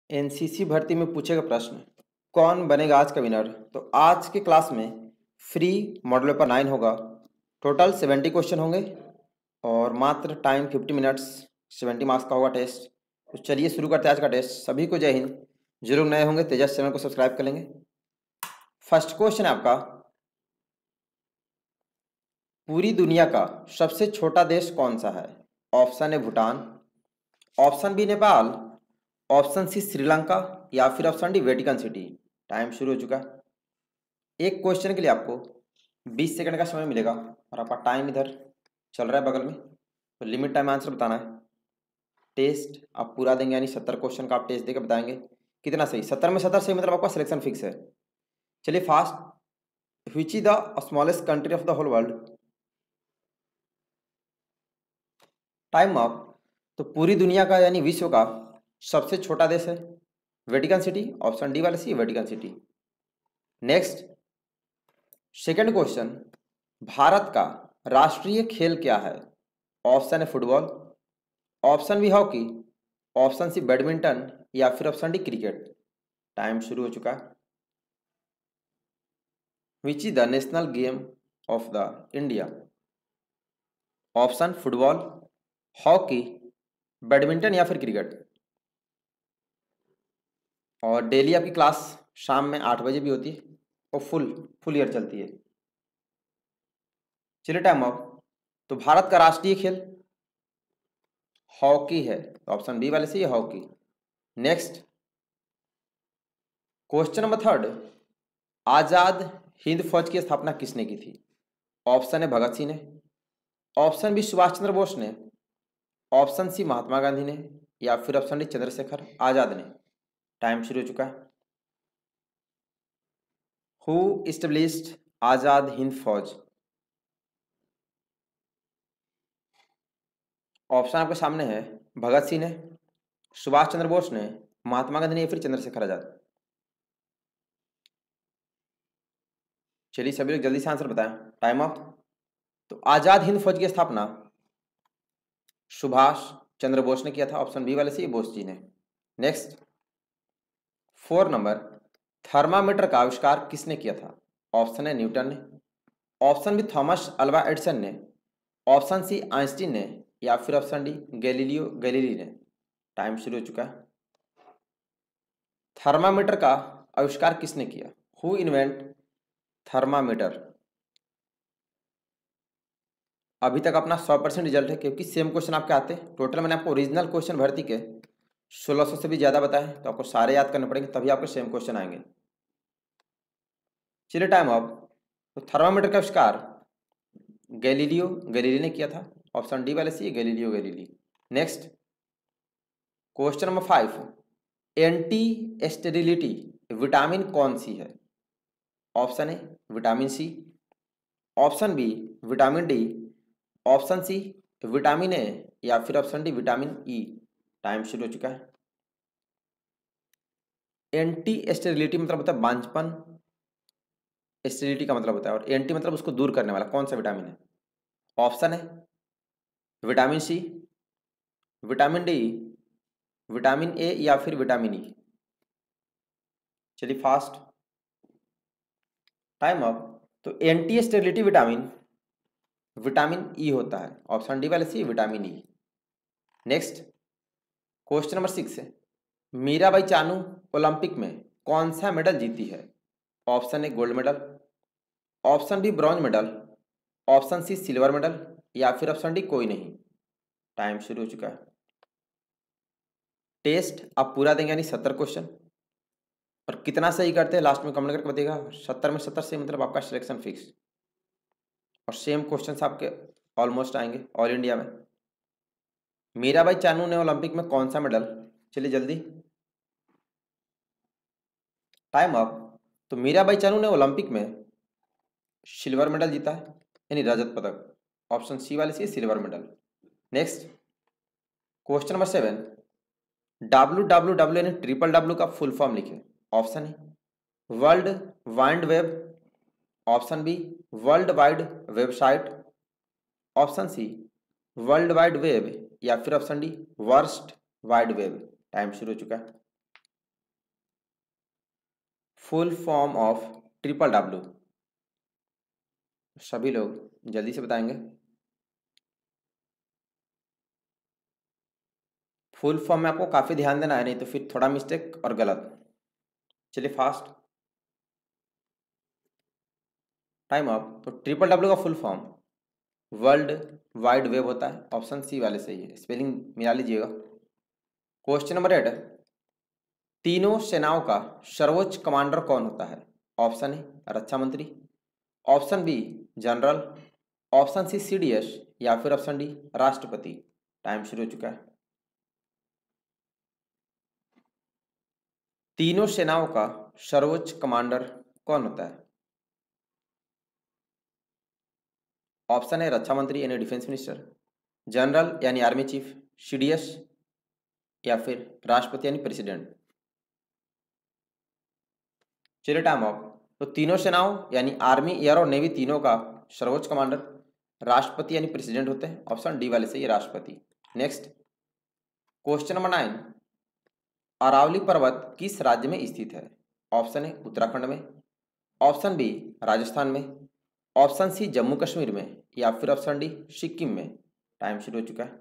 NCC भर्ती में पूछेगा प्रश्न, कौन बनेगा आज का विनर। तो आज के क्लास में फ्री मॉडल पेपर 9 होगा। टोटल 70 क्वेश्चन होंगे और मात्र टाइम 50 मिनट्स। 70 मार्क्स का होगा टेस्ट। तो चलिए शुरू करते हैं आज का टेस्ट। सभी को जय हिंद। जो लोग नए होंगे तेजस चैनल को सब्सक्राइब कर लेंगे। फर्स्ट क्वेश्चन है आपका, पूरी दुनिया का सबसे छोटा देश कौन सा है। ऑप्शन है Bhutan, option B Nepal, option C Sri Lanka या फिर option D Vatican city. Time शुरू हो चुका है। एक क्वेश्चन के लिए आपको 20 सेकंड का समय मिलेगा और आपका टाइम इधर चल रहा है बगल में, तो लिमिट टाइम आंसर बताना है। टेस्ट आप पूरा देंगे, यानी 70 क्वेश्चन का आप टेस्ट देकर बताएंगे कितना सही। 70 में 70 सही मतलब आपका सिलेक्शन फिक्स है। चलिए fast. Which is the smallest country of the whole world. Time up. तो पूरी दुनिया का यानी विश्व का सबसे छोटा देश है वेटिकन सिटी। ऑप्शन डी वाले सी Vatican city. Next second question, Bharat का राष्ट्रीय खेल क्या है। ऑप्शन है football, option B hockey, option C badminton या फिर ऑप्शन डी क्रिकेट। टाइम शुरू हो चुका है। Which is the national game of the India. Option football, hockey, badminton या फिर क्रिकेट। और डेली आपकी क्लास शाम में 8 बजे भी होती है और फुल ईयर चलती है। चलिए टाइम अप। तो भारत का राष्ट्रीय खेल हॉकी है, तो ऑप्शन बी वाले से ये hockey. Next question number third, Azad Hind Fauj की स्थापना किसने की थी। ऑप्शन है भगत सिंह ने, ऑप्शन बी सुभाष चंद्र बोस ने, ऑप्शन सी महात्मा गांधी ने या फिर ऑप्शन डी चंद्रशेखर आजाद ने। टाइम शुरू हो चुका है। हु इस्टेब्लिश्ड आजाद हिंद फौज। ऑप्शन आपके सामने है, भगत सिंह ने, सुभाष चंद्र बोस ने, महात्मा गांधी ने या फिर चंद्रशेखर आजाद। चलिए सभी लोग जल्दी से आंसर बताएं। Time up. तो आजाद हिंद फौज की स्थापना सुभाष चंद्र बोस ने किया था। ऑप्शन बी वाले से ये बोस जी ने। नेक्स्ट 4 नंबर, थर्मामीटर का आविष्कार किसने किया था। ऑप्शन है न्यूटन ने, option B Thomas Alva Edison ने, ऑप्शन सी आइंस्टीन ने या फिर ऑप्शन डी गैलीलियो गैलीली ने। टाइम शुरू हो चुका है। थर्मामीटर का आविष्कार किसने किया। Who invent thermometer. अभी तक अपना 100% रिजल्ट है, क्योंकि सेम क्वेश्चन आपके आते हैं। टोटल मैंने आपको ओरिजिनल क्वेश्चन भर्ती के 1600 से भी ज़्यादा बताए, तो आपको सारे याद करने पड़ेंगे, तभी आपके सेम क्वेश्चन आएंगे। चलिए टाइम अप। तो थर्मामीटर का आविष्कार गैलीलियो गैलीली ने किया था। ऑप्शन डी वाले सी Galileo Galilei. Next question number 5, anti sterility vitamin कौन सी है। Option A vitamin C, option B vitamin D, option C vitamin A या फिर option D vitamin E. Time शुरू हो चुका है। एंटी स्टेरिलिटी मतलब होता है बांझपन, स्टेरिलिटी का मतलब होता है, और एंटी मतलब उसको दूर करने वाला। कौन सा विटामिन है। ऑप्शन है vitamin C, vitamin D, vitamin A या फिर विटामिन ई। चलिए फास्ट। Time up. तो anti sterility vitamin vitamin E होता है। ऑप्शन डी वाले सी vitamin E. Next question number 6 है, मीराबाई चानू ओलंपिक में कौन सा मेडल जीती है। Option A gold medal, option B bronze medal, option C silver medal या फिर ऑप्शन डी कोई नहीं। टाइम शुरू हो चुका है। टेस्ट आप पूरा देंगे, यानी 70 क्वेश्चन, और कितना सही करते हैं लास्ट में कमेंट करके बताइएगा। 70 में 70 सही मतलब आपका सिलेक्शन फिक्स, और सेम क्वेश्चन आपके ऑलमोस्ट आएंगे ऑल इंडिया में। मीराबाई चानू ने ओलंपिक में कौन सा मेडल। चलिए जल्दी टाइम अप। तो मीराबाई चानू ने ओलंपिक में सिल्वर मेडल जीता है, यानी रजत पदक। ऑप्शन सी वाले से silver medal. Next question number 7, WWW यानी ट्रिपल डब्ल्यू का फुल फॉर्म लिखे। ऑप्शन है world wide web, option B world wide website, option C world wide web या फिर option D worst wide web. Time शुरू हो चुका है। Full form of triple W, सभी लोग जल्दी से बताएंगे। फुल फॉर्म में आपको काफी ध्यान देना है, नहीं तो फिर थोड़ा मिस्टेक और गलत। चलिए फास्ट, टाइम अप। तो ट्रिपल डब्ल्यू का full form world wide web होता है, ऑप्शन सी वाले सही है, स्पेलिंग मिला लीजिएगा। क्वेश्चन नंबर 8, तीनों सेनाओं का सर्वोच्च कमांडर कौन होता है? ऑप्शन ए रक्षा मंत्री, option B general, option C CDS, या फिर ऑप्शन डी राष्ट्रपति। टाइम शुरू हो चुका है। तीनों सेनाओं का सर्वोच्च कमांडर कौन होता है? ऑप्शन है रक्षा मंत्री यानी डिफेंस मिनिस्टर, जनरल यानी आर्मी चीफ, सीडीएस, या फिर राष्ट्रपति यानी प्रेसिडेंट। चलिए टाइम ऑफ। तो तीनों सेनाओं यानी आर्मी, एयर और नेवी तीनों का सर्वोच्च कमांडर राष्ट्रपति यानी प्रेसिडेंट होते हैं, ऑप्शन डी वाले से ये राष्ट्रपति। नेक्स्ट क्वेश्चन नंबर 9, अरावली पर्वत किस राज्य में स्थित है? ऑप्शन ए उत्तराखंड में, ऑप्शन बी राजस्थान में, ऑप्शन सी जम्मू कश्मीर में, या फिर ऑप्शन डी सिक्किम में। टाइम शुरू हो चुका है।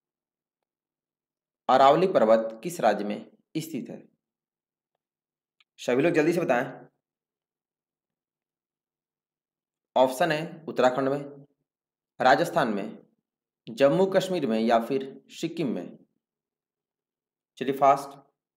अरावली पर्वत किस राज्य में स्थित है? सभी लोग जल्दी से बताएं। ऑप्शन है उत्तराखंड में, राजस्थान में, जम्मू कश्मीर में, या फिर सिक्किम में। चलिए फास्ट,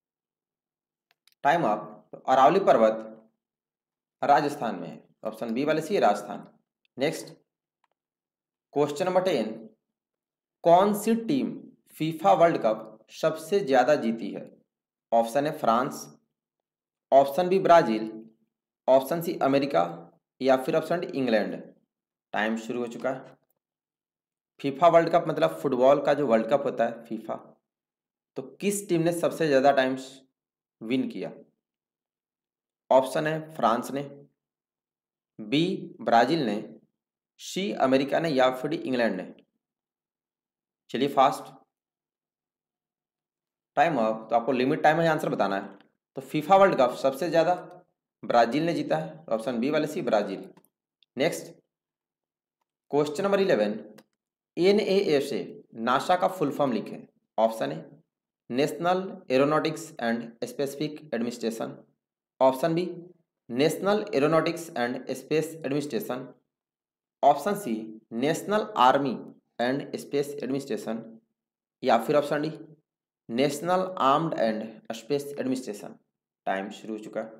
टाइम अप। अरावली पर्वत राजस्थान में है, ऑप्शन बी वाले सी राजस्थान। नेक्स्ट क्वेश्चन नंबर 10, कौन सी टीम फीफा वर्ल्ड कप सबसे ज्यादा जीती है? ऑप्शन है France, option B Brazil, option C America, या फिर ऑप्शन डी इंग्लैंड। टाइम शुरू हो चुका है। फीफा वर्ल्ड कप मतलब फुटबॉल का जो वर्ल्ड कप होता है फीफा, तो किस टीम ने सबसे ज्यादा टाइम्स विन किया? ऑप्शन है फ्रांस ने, बी ब्राजील ने, सी अमेरिका ने, या फिर डी इंग्लैंड ने। चलिए फास्ट, टाइम अप। तो आपको लिमिट टाइम में आंसर बताना है। तो फीफा वर्ल्ड कप सबसे ज्यादा ब्राजील ने जीता है, ऑप्शन बी वाले सी Brazil. Next question number 11, N A S A NASA का फुल फॉर्म लिखें। Option A national aeronautics and specific administration, option B national aeronautics and space administration, option C national army and space administration, या फिर option D national armed and space administration. Time शुरू हो चुका है।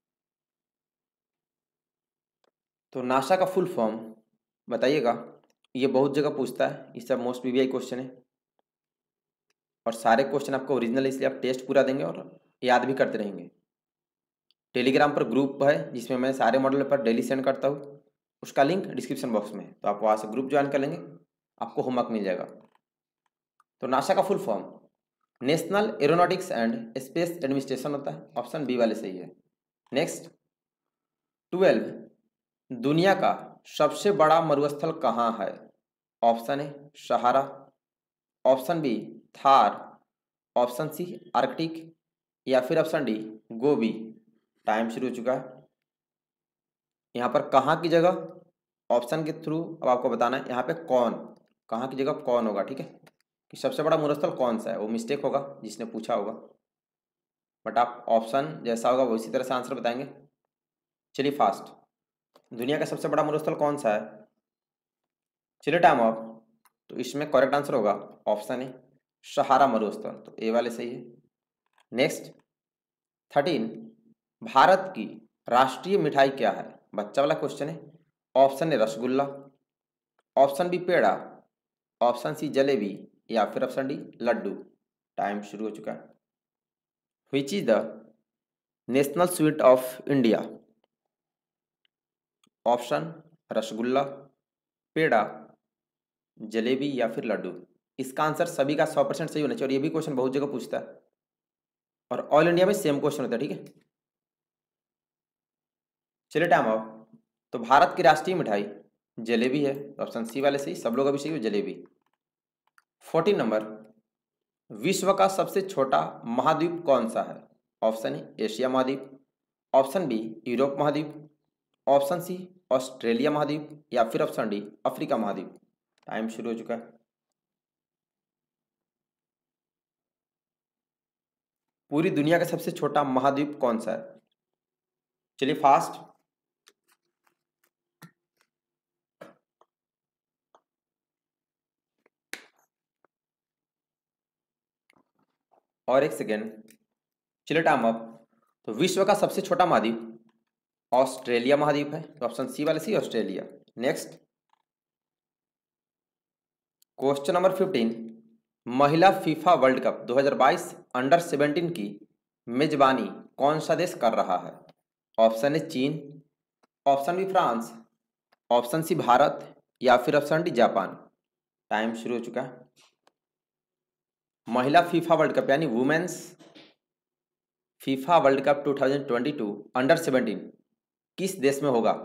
तो NASA का full form बताइएगा, ये बहुत जगह पूछता है, इससे मोस्ट पीवीआई क्वेश्चन है, और सारे क्वेश्चन आपको ओरिजिनल, इसलिए आप टेस्ट पूरा देंगे और याद भी करते रहेंगे। टेलीग्राम पर ग्रुप है जिसमें मैं सारे मॉडल पर डेली सेंड करता हूँ, उसका लिंक डिस्क्रिप्शन बॉक्स में है, तो आप वहाँ से ग्रुप ज्वाइन कर लेंगे, आपको होमवर्क मिल जाएगा। तो नासा का full form national aeronautics and space administration होता है, ऑप्शन बी वाले सही है। नेक्स्ट 12, दुनिया का सबसे बड़ा मरुस्थल कहाँ है? Option A Sahara, option B Thar, option C Arctic, या फिर ऑप्शन डी गोबी। टाइम शुरू हो चुका है। यहाँ पर कहाँ की जगह ऑप्शन के थ्रू अब आपको बताना है, यहाँ पे कौन, कहाँ की जगह कौन होगा, ठीक है, कि सबसे बड़ा मरुस्थल कौन सा है, वो मिस्टेक होगा जिसने पूछा होगा, बट आप ऑप्शन जैसा होगा वो इसी तरह से आंसर बताएंगे। चलिए फास्ट, दुनिया का सबसे बड़ा मरुस्थल कौन सा है? चलिए टाइम ऑफ। तो इसमें करेक्ट आंसर होगा ऑप्शन ए सहारा मरुस्थल, तो ए वाले सही है। नेक्स्ट 13, भारत की राष्ट्रीय मिठाई क्या है? बच्चा वाला क्वेश्चन है। Option A rasgulla, option B peda, option C jalebi, या फिर ऑप्शन डी लड्डू। टाइम शुरू हो चुका है। Which is the national sweet of India? Option rasgulla, peda, jalebi, या फिर लड्डू। इसका आंसर सभी का 100% सही होना चाहिए, और ये भी क्वेश्चन बहुत जगह पूछता है, और ऑल इंडिया में सेम क्वेश्चन होता है, ठीक है। चलिए टाइम ऑफ। तो भारत की राष्ट्रीय मिठाई जलेबी है, ऑप्शन सी वाले सही, सब लोग अभी सही हो जलेबी। 14 नंबर, विश्व का सबसे छोटा महाद्वीप कौन सा है? ऑप्शन ए एशिया महाद्वीप, ऑप्शन बी यूरोप महाद्वीप, ऑप्शन सी ऑस्ट्रेलिया महाद्वीप, या फिर ऑप्शन डी अफ्रीका महाद्वीप। टाइम शुरू हो चुका है। पूरी दुनिया का सबसे छोटा महाद्वीप कौन सा है? चलिए फास्ट। और एक सेकेंड। चलिए टाइम अप। तो विश्व का सबसे छोटा महाद्वीप ऑस्ट्रेलिया महाद्वीप है, तो ऑप्शन सी वाले सी ऑस्ट्रेलिया। नेक्स्ट क्वेश्चन नंबर 15, महिला फीफा वर्ल्ड कप 2022 अंडर 17 की मेजबानी कौन सा देश कर रहा है? ऑप्शन ए चीन, option B France, option C Bharat, या फिर ऑप्शन डी जापान। टाइम शुरू हो चुका है। महिला फीफा वर्ल्ड कप यानी women's FIFA world cup 2022 under 17 किस देश में होगा?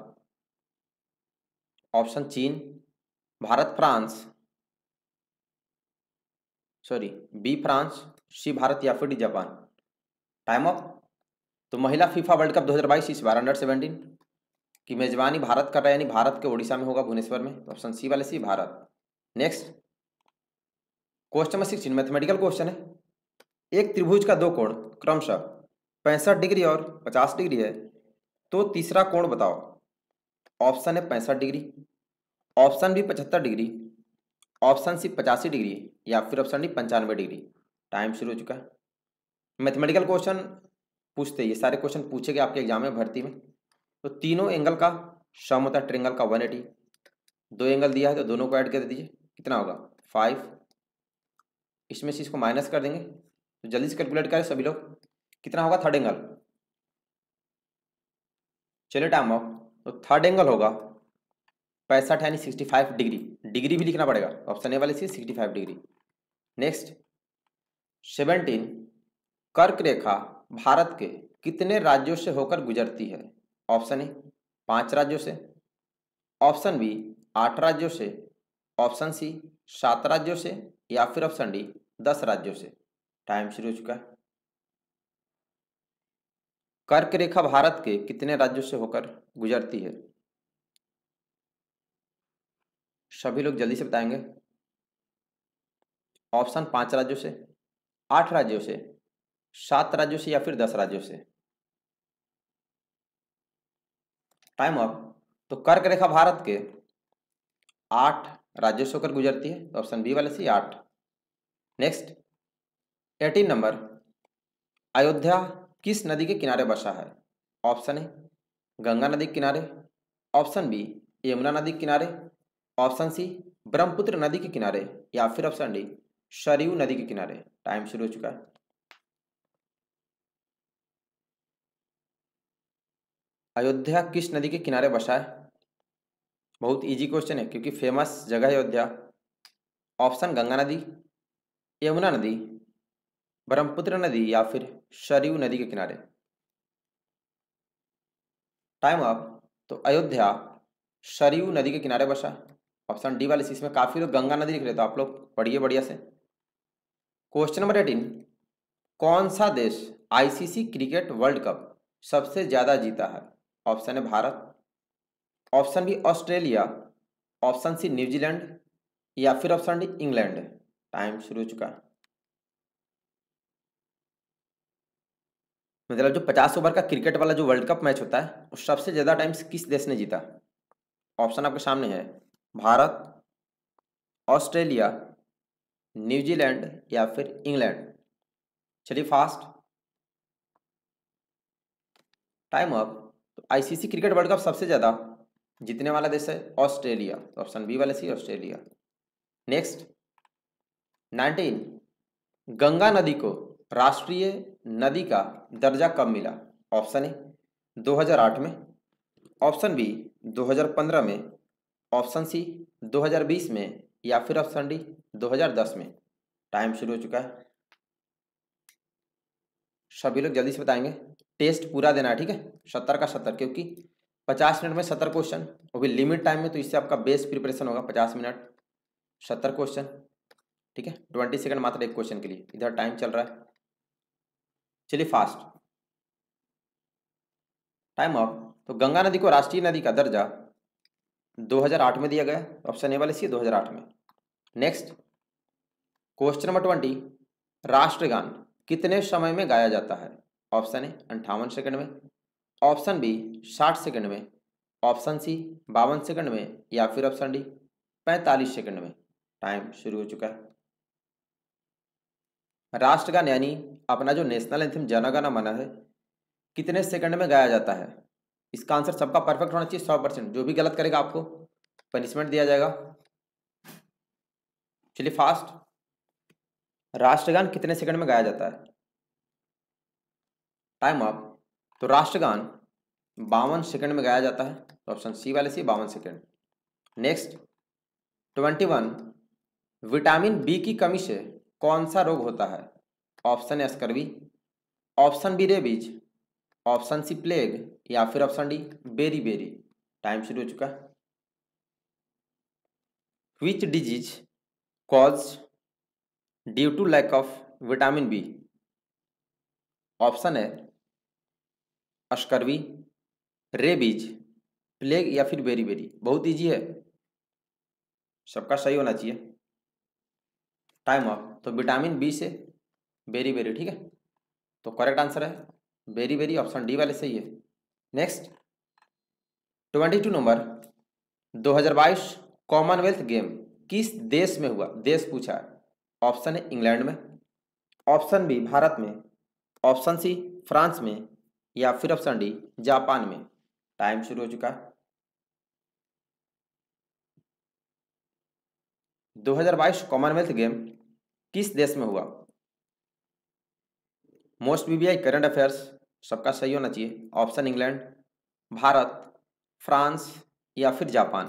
ऑप्शन चीन, Bharat France, sorry B France, C Bharat, या फिर डी जापान। Time up. तो महिला फीफा वर्ल्ड कप 2022 इस बार अंडर 17 की मेजबानी भारत कर रहा है, यानी भारत के ओडिशा में होगा, भुवनेश्वर में। तो ऑप्शन सी वाले सी Bharat. Next question number 16 mathematical question है। एक त्रिभुज का दो कोण क्रमशः 65 डिग्री और 50 डिग्री है, तो तीसरा कोण बताओ। ऑप्शन है 65 degree, option B 75 degree, option C 85 degree, या फिर ऑप्शन डी 95 डिग्री। टाइम शुरू हो चुका है। मैथमेटिकल क्वेश्चन पूछते ये सारे क्वेश्चन पूछे गए आपके एग्जाम में, भर्ती में। तो तीनों एंगल का सम होता है ट्रायंगल का 180। दो एंगल दिया है तो दोनों को ऐड कर दीजिए, कितना होगा 5। इसमें से इसको माइनस कर देंगे, तो जल्दी से कैलकुलेट करें सभी लोग, कितना होगा थर्ड एंगल। चलिए टाइम ऑफ। तो थर्ड एंगल होगा 65 यानी 65 डिग्री। डिग्री भी लिखना पड़ेगा, ऑप्शन ए वाले सी 65 डिग्री। नेक्स्ट 17, कर्क रेखा भारत के कितने राज्यों से होकर गुजरती है? ऑप्शन ए 5 राज्यों से, ऑप्शन बी 8 राज्यों से, ऑप्शन सी 7 राज्यों से, या फिर ऑप्शन डी 10 राज्यों से। टाइम शुरू हो चुका है। कर्क रेखा भारत के कितने राज्यों से होकर गुजरती है? सभी लोग जल्दी से बताएंगे। ऑप्शन 5 राज्यों से, 8 राज्यों से, 7 राज्यों से, या फिर 10 राज्यों से। Time up. तो कर्क रेखा भारत के 8 राज्यों से होकर गुजरती है, तो ऑप्शन बी वाले सी 8। नेक्स्ट 18 नंबर, अयोध्या किस नदी के किनारे बसा है? ऑप्शन ए गंगा नदी के किनारे, ऑप्शन बी यमुना नदी के किनारे, ऑप्शन सी ब्रह्मपुत्र नदी के किनारे, या फिर ऑप्शन डी सरयू नदी के किनारे। टाइम शुरू हो चुका है। अयोध्या किस नदी के किनारे बसा है? बहुत इजी क्वेश्चन है क्योंकि फेमस जगह है अयोध्या। ऑप्शन गंगा नदी, यमुना नदी, ब्रह्मपुत्र नदी, या फिर सरयू नदी के किनारे। Time up. तो अयोध्या सरयू नदी के किनारे बसा है, ऑप्शन डी वाले सी। इसमें काफी लोग गंगा नदी लिख रहे, तो आप लोग पढ़िए बढ़िया से। क्वेश्चन नंबर 18, कौन सा देश आईसीसी क्रिकेट वर्ल्ड कप सबसे ज्यादा जीता है? ऑप्शन है Bharat, option B Australia, option C New Zealand, या फिर ऑप्शन डी इंग्लैंड। टाइम शुरू हो चुका है। मतलब जो 50 ओवर का क्रिकेट वाला जो वर्ल्ड कप मैच होता है, वो सबसे ज्यादा टाइम्स किस देश ने जीता? ऑप्शन आपके सामने है भारत, ऑस्ट्रेलिया, न्यूजीलैंड, या फिर इंग्लैंड। चलिए फास्ट। Time up. तो आईसीसी क्रिकेट वर्ल्ड कप सबसे ज्यादा जीतने वाला देश है ऑस्ट्रेलिया, तो ऑप्शन बी वाले सी ऑस्ट्रेलिया। नेक्स्ट 19, गंगा नदी को राष्ट्रीय नदी का दर्जा कब मिला? ऑप्शन ए 2008 में, ऑप्शन बी 2015 में, ऑप्शन सी 2020 में, या फिर ऑप्शन डी 2010 में। टाइम शुरू हो चुका है। सभी लोग जल्दी से बताएंगे। टेस्ट पूरा देना है, ठीक है, 70 का 70, क्योंकि 50 मिनट में 70 क्वेश्चन, वो भी लिमिट टाइम में, तो इससे आपका बेस्ट प्रिपरेशन होगा। 50 मिनट 70 क्वेश्चन, ठीक है। 20 सेकंड मात्र एक क्वेश्चन के लिए, इधर टाइम चल रहा है। चलिए फास्ट। Time up. तो गंगा नदी को राष्ट्रीय नदी का दर्जा 2008 में दिया गया, ऑप्शन ए वाले सी 2008 में। नेक्स्ट क्वेश्चन नंबर 20, राष्ट्रगान कितने समय में गाया जाता है? ऑप्शन ए 58 सेकंड में, ऑप्शन बी 60 सेकंड में, ऑप्शन सी 52 सेकंड में, या फिर ऑप्शन डी 45 सेकंड में। टाइम शुरू हो चुका है। राष्ट्रगान यानी अपना जो नेशनल एंथम जन गण मन है कितने सेकंड में गाया जाता है? इसका आंसर सबका परफेक्ट होना चाहिए 100%। जो भी गलत करेगा आपको पनिशमेंट दिया जाएगा। चलिए फास्ट, राष्ट्रगान कितने सेकंड में गाया जाता है? Time up. तो राष्ट्रगान 52 सेकंड में गाया जाता है, ऑप्शन सी वाले सी 52 सेकंड। नेक्स्ट 21, विटामिन बी की कमी से कौन सा रोग होता है? Option A scurvy, option B rabies, option C plague, या फिर option D beri beri. Time शुरू हो चुका है। Which disease cause due to lack of vitamin B? Option है स्कर्वी, रेबीज, प्लेग, या फिर बेरी बेरी। बहुत इजी है, सबका सही होना चाहिए। Time up. तो विटामिन बी से बेरी बेरी, ठीक है। तो करेक्ट आंसर है बेरी बेरी, ऑप्शन डी वाले सही है। नेक्स्ट 22 नंबर, 2022 कॉमनवेल्थ गेम किस देश में हुआ? देश पूछा है। ऑप्शन है इंग्लैंड में, ऑप्शन बी भारत में, ऑप्शन सी फ्रांस में, या फिर ऑप्शन डी जापान में। टाइम शुरू हो चुका है। 2022 कॉमनवेल्थ गेम किस देश में हुआ? मोस्ट बीबीआई करंट अफेयर्स सबका सही होना चाहिए। ऑप्शन इंग्लैंड, भारत, फ्रांस, या फिर जापान।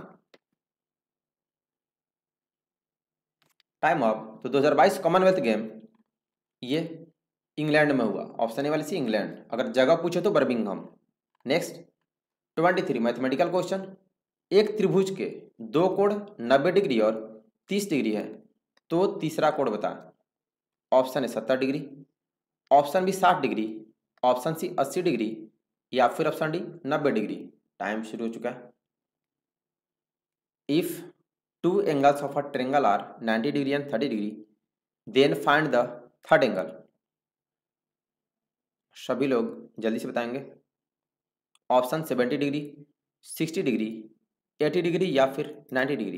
Time up. तो 2022 कॉमनवेल्थ गेम ये इंग्लैंड में हुआ, ऑप्शन ए वाली सी इंग्लैंड। अगर जगह पूछे तो बर्मिंघम। नेक्स्ट 23 मैथमेटिकल क्वेश्चन, एक त्रिभुज के दो कोण 90 डिग्री और 30 डिग्री है, तो तीसरा कोण बताएं। Option A 70 degree, option B 60 degree, option C 80 degree, या फिर ऑप्शन डी 90 डिग्री। टाइम शुरू हो चुका है। If two angles of a triangle are 90 degree and 30 degree, then find the third angle. सभी लोग जल्दी से बताएंगे। ऑप्शन 70 डिग्री, 60 डिग्री, 80 डिग्री, या फिर 90 डिग्री।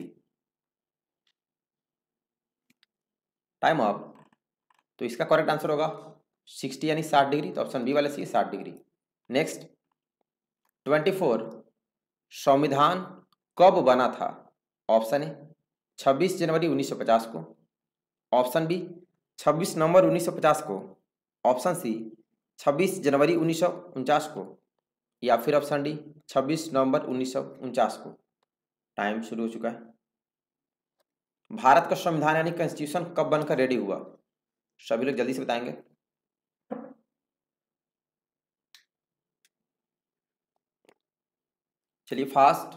Time up. तो इसका करेक्ट आंसर होगा 60 यानी 60 डिग्री, तो ऑप्शन बी वाले सी 60 डिग्री। नेक्स्ट 24, संविधान कब बना था? ऑप्शन ए 26 जनवरी 1950 को, ऑप्शन बी 26 नवंबर 1950 को, ऑप्शन सी 26 जनवरी 1949 को, या फिर ऑप्शन डी 26 नवंबर 1949 को। टाइम शुरू हो चुका है। भारत का संविधान यानी कॉन्स्टिट्यूशन कब बनकर रेडी हुआ? सभी लोग जल्दी से बताएंगे। चलिए फास्ट,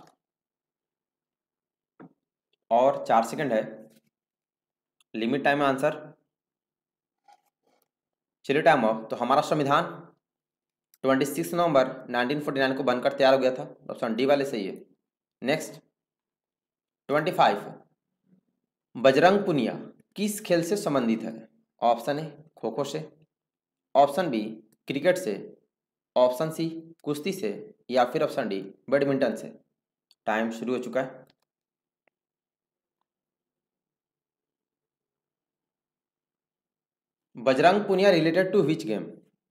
और 4 सेकंड है, लिमिट टाइम है आंसर। चलिए टाइम अप। तो हमारा संविधान 26 नवंबर 1949 को बनकर तैयार हो गया था, ऑप्शन डी वाले सही है। नेक्स्ट 25, बजरंग पुनिया किस खेल से संबंधित है? ऑप्शन ए खो खो से, ऑप्शन बी क्रिकेट से, ऑप्शन सी कुश्ती से, या फिर ऑप्शन डी बैडमिंटन से। टाइम शुरू हो चुका है। Bajrang Punia related to which game?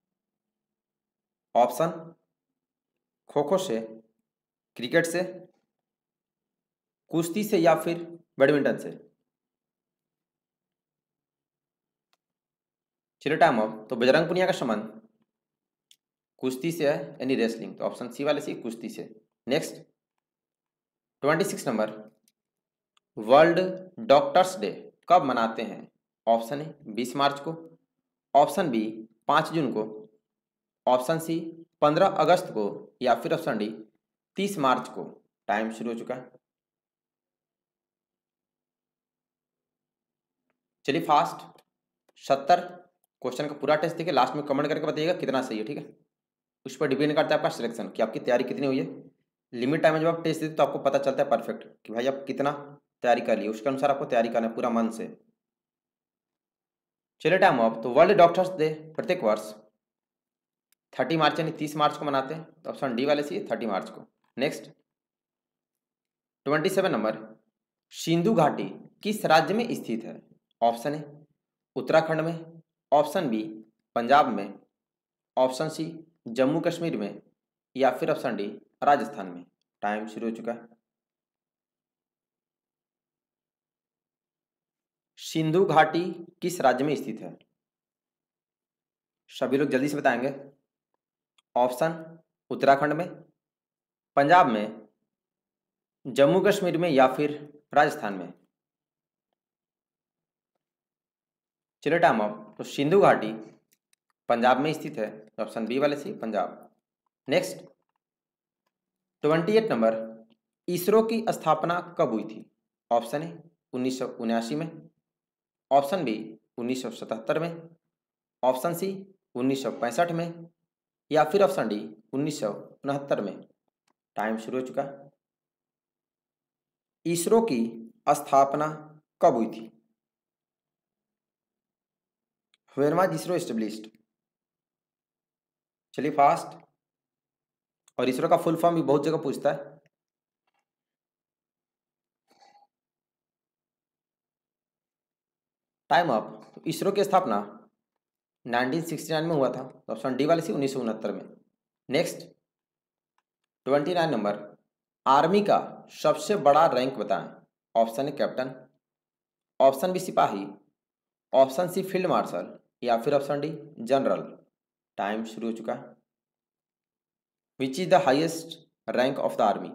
Option kho kho से, क्रिकेट से, कुश्ती से, या फिर बैडमिंटन से। चलिए टाइम अप। तो बजरंग पुनिया का संबंध कुश्ती से है यानी रेसलिंग, तो ऑप्शन सी वाले सी कुश्ती से। नेक्स्ट 26 नंबर, वर्ल्ड डॉक्टर्स डे कब मनाते हैं? ऑप्शन ए 20 मार्च को, ऑप्शन बी 5 जून को, ऑप्शन सी 15 अगस्त को, या फिर ऑप्शन डी 30 मार्च को। टाइम शुरू हो चुका है। चलिए फास्ट, 70 क्वेश्चन का पूरा टेस्ट देखिए, लास्ट में कमेंट करके बताइएगा कितना सही है, ठीक है। उस पर डिपेंड करता है आपका सिलेक्शन कि आपकी तैयारी कितनी हुई है। लिमिट टाइम में जब आप टेस्ट देते तो आपको पता चलता है परफेक्ट कि भाई आप कितना तैयारी कर लिए, उसके अनुसार आपको तैयारी करना है पूरा मन से। चलिए टाइम अप। तो वर्ल्ड डॉक्टर्स डे प्रत्येक वर्ष 30 मार्च यानी 30 मार्च को मनाते हैं, तो ऑप्शन डी वाले सी 30 मार्च को। नेक्स्ट 27 नंबर, सिंधु घाटी किस राज्य में स्थित है? ऑप्शन ए उत्तराखंड में, ऑप्शन बी पंजाब में, ऑप्शन सी जम्मू कश्मीर में, या फिर ऑप्शन डी राजस्थान में। टाइम शुरू हो चुका है। सिंधु घाटी किस राज्य में स्थित है? सभी लोग जल्दी से बताएंगे। ऑप्शन उत्तराखंड में, पंजाब में, जम्मू कश्मीर में, या फिर राजस्थान में। चलिए टाइम अप। तो सिंधु घाटी पंजाब में स्थित है, तो ऑप्शन बी वाले सी पंजाब। नेक्स्ट 28 नंबर, इसरो की स्थापना कब हुई थी? ऑप्शन ए 1979 में, ऑप्शन बी 1977 में, ऑप्शन सी 1965 में, या फिर ऑप्शन डी 1969 में। टाइम शुरू हो चुका है। इसरो की स्थापना कब हुई थी? When was ISRO established? चलिए फास्ट। और इसरो का फुल फॉर्म भी बहुत जगह पूछता है। Time up. तो इसरो की स्थापना 1969 में हुआ था, तो ऑप्शन डी वाले सी 1969 में। नेक्स्ट 29 नंबर, आर्मी का सबसे बड़ा रैंक बताएं। Option A captain, option B सिपाही, ऑप्शन सी फील्ड मार्शल, या फिर ऑप्शन डी जनरल। टाइम शुरू हो चुका है। Which is the highest rank of the army?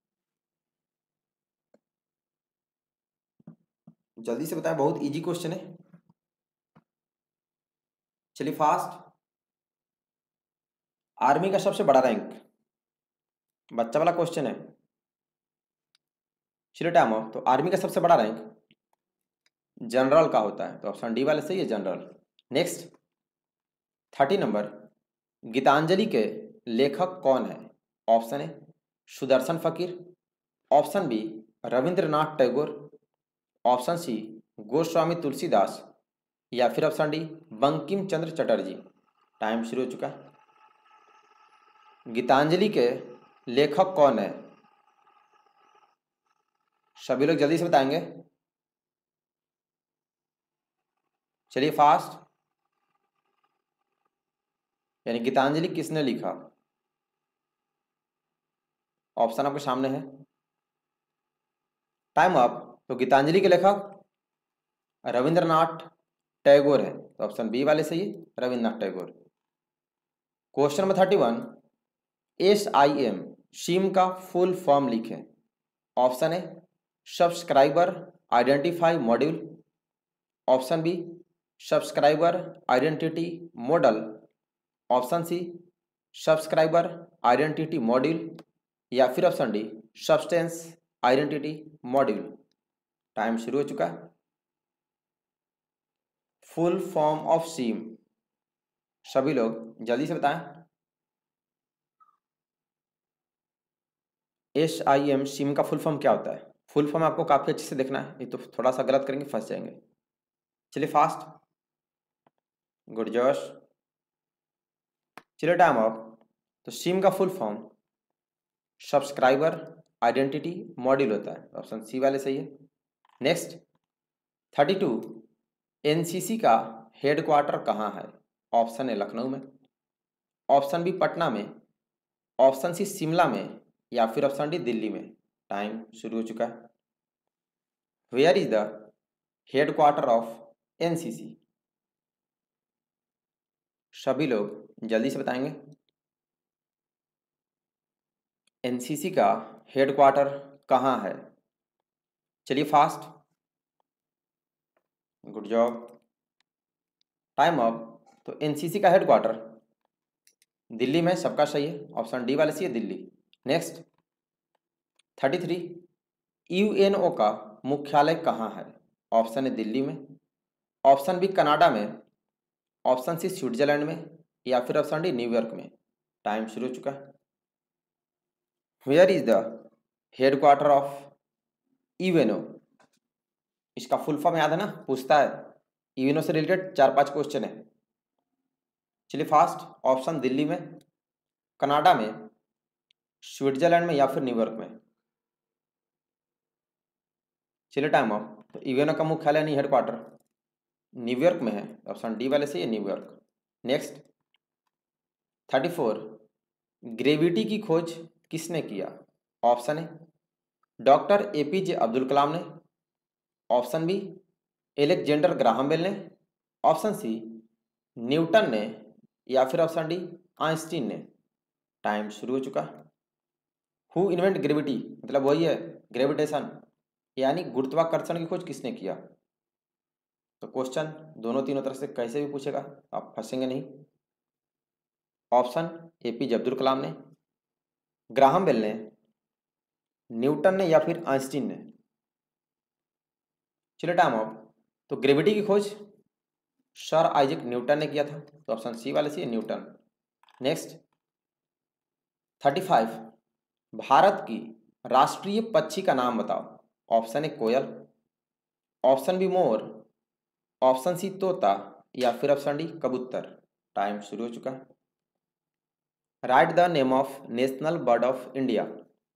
जल्दी से बताएं, बहुत इजी क्वेश्चन है। चलिए फास्ट। आर्मी का सबसे बड़ा रैंक, बच्चा वाला क्वेश्चन है। चलिए टाइम ऑफ। तो आर्मी का सबसे बड़ा रैंक जनरल का होता है, तो ऑप्शन डी वाले सही है जनरल। नेक्स्ट 30 नंबर, गीतांजलि के लेखक कौन है? Option A Sudarshan Fakir, option B Rabindranath Tagore, option C Goswami Tulsidas, या फिर option D Bankim Chandra Chatterjee. Time शुरू हो चुका है। गीतांजलि के लेखक कौन है? सभी लोग जल्दी से बताएंगे। चलिए फास्ट। यानी गीतांजलि किसने लिखा? ऑप्शन आपके सामने है। Time up. तो गीतांजलि के लेखक रविंद्रनाथ टैगोर है, तो ऑप्शन बी वाले सही है Rabindranath Tagore. Question number 31, SIM SIM का फुल फॉर्म लिखें। Option A subscriber identify module, option B subscriber identity model, option C subscriber identity module, या फिर option D substance identity module. Time शुरू हो चुका है। फुल फॉर्म ऑफ सिम, सभी लोग जल्दी से बताएं। SIM सिम का फुल फॉर्म क्या होता है? फुल फॉर्म आपको काफी अच्छे से देखना है, ये तो थोड़ा सा गलत करेंगे फंस जाएंगे। चलिए फास्ट। गुड जॉश। चलिए टाइम ऑफ। तो सिम का full form subscriber identity module होता है, ऑप्शन सी वाले सही है। नेक्स्ट 32, NCC का हेडक्वार्टर कहाँ है? ऑप्शन ए लखनऊ में, ऑप्शन बी पटना में, ऑप्शन सी शिमला में, या फिर ऑप्शन डी दिल्ली में। टाइम शुरू हो चुका है। Where is the headquarter of NCC? सभी लोग जल्दी से बताएंगे। NCC का हेडक्वार्टर कहाँ है? चलिए fast. Good job. Time up. तो NCC का हेडक्वार्टर दिल्ली में, सबका सही है, ऑप्शन डी वाले सी है दिल्ली। नेक्स्ट 33, UNO का मुख्यालय कहाँ है? ऑप्शन ए दिल्ली में, ऑप्शन बी कनाडा में, ऑप्शन सी स्विट्जरलैंड में, या फिर ऑप्शन डी न्यूयॉर्क में। टाइम शुरू हो चुका है। Where is the headquarter of UNO? इसका फुल फॉर्म याद है ना, पूछता है। यूएनओ से रिलेटेड 4-5 क्वेश्चन है। चलिए फास्ट। ऑप्शन दिल्ली में, कनाडा में, स्विट्जरलैंड में या फिर न्यूयॉर्क में। चलिए टाइम अप। तो यूएनओ का मुख्यालय नहीं हेडक्वार्टर न्यूयॉर्क में है, ऑप्शन डी वाले से ये न्यूयॉर्क। नेक्स्ट 34, ग्रेविटी की खोज किसने किया? Option A doctor APJ Abdul Kalam ने, option B Alexander Graham Bell ने, ऑप्शन सी न्यूटन ने, या फिर ऑप्शन डी आइंस्टीन ने। टाइम शुरू हो चुका। हु इन्वेंट ग्रेविटी, मतलब वही है ग्रेविटेशन, यानी गुरुत्वाकर्षण की खोज किसने किया? तो क्वेश्चन दोनों तीनों तरह से कैसे भी पूछेगा, आप फंसेंगे नहीं। ऑप्शन एपीजे अब्दुल कलाम ने, ग्राहम बेल ने, न्यूटन ने या फिर आइंस्टीन ने। चलिए टाइम ऑफ। तो ग्रेविटी की खोज सर आइजैक न्यूटन ने किया था, तो ऑप्शन सी वाले सी न्यूटन। नेक्स्ट 35, भारत की राष्ट्रीय पक्षी का नाम बताओ। ऑप्शन ए कोयल, ऑप्शन बी मोर, ऑप्शन सी तोता, या फिर ऑप्शन डी कबूतर। टाइम शुरू हो चुका है। Write the name of national bird of India.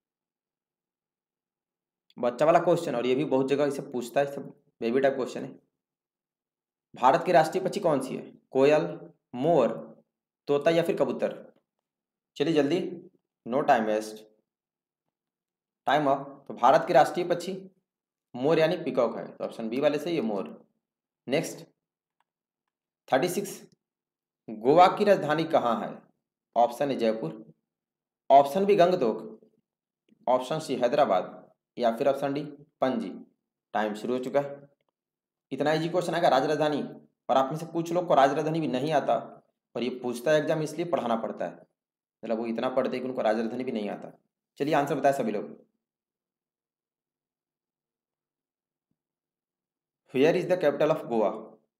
बच्चा वाला क्वेश्चन, और ये भी बहुत जगह इसे पूछता है, सब बेबी टाइप क्वेश्चन है। भारत की राष्ट्रीय पक्षी कौन सी है? कोयल, मोर, तोता या फिर कबूतर? चलिए जल्दी, no time waste. Time up. तो भारत की राष्ट्रीय पक्षी मोर यानी पिकॉक है, तो ऑप्शन बी वाले से ये मोर। नेक्स्ट 36, गोवा की राजधानी कहाँ है? Option A Jaipur, option B Gangtok, option C Hyderabad, या फिर ऑप्शन डी पणजी। टाइम शुरू हो चुका है। इतना इजी क्वेश्चन आएगा राज राजधानी, और आप में से कुछ लोग को राज राजधानी भी नहीं आता, और ये पूछता है एग्जाम, इसलिए पढ़ाना पड़ता है। मतलब वो इतना पढ़ते हैं कि उनको राज राजधानी भी नहीं आता। चलिए आंसर बताए सभी लोग। Here is the capital of Goa.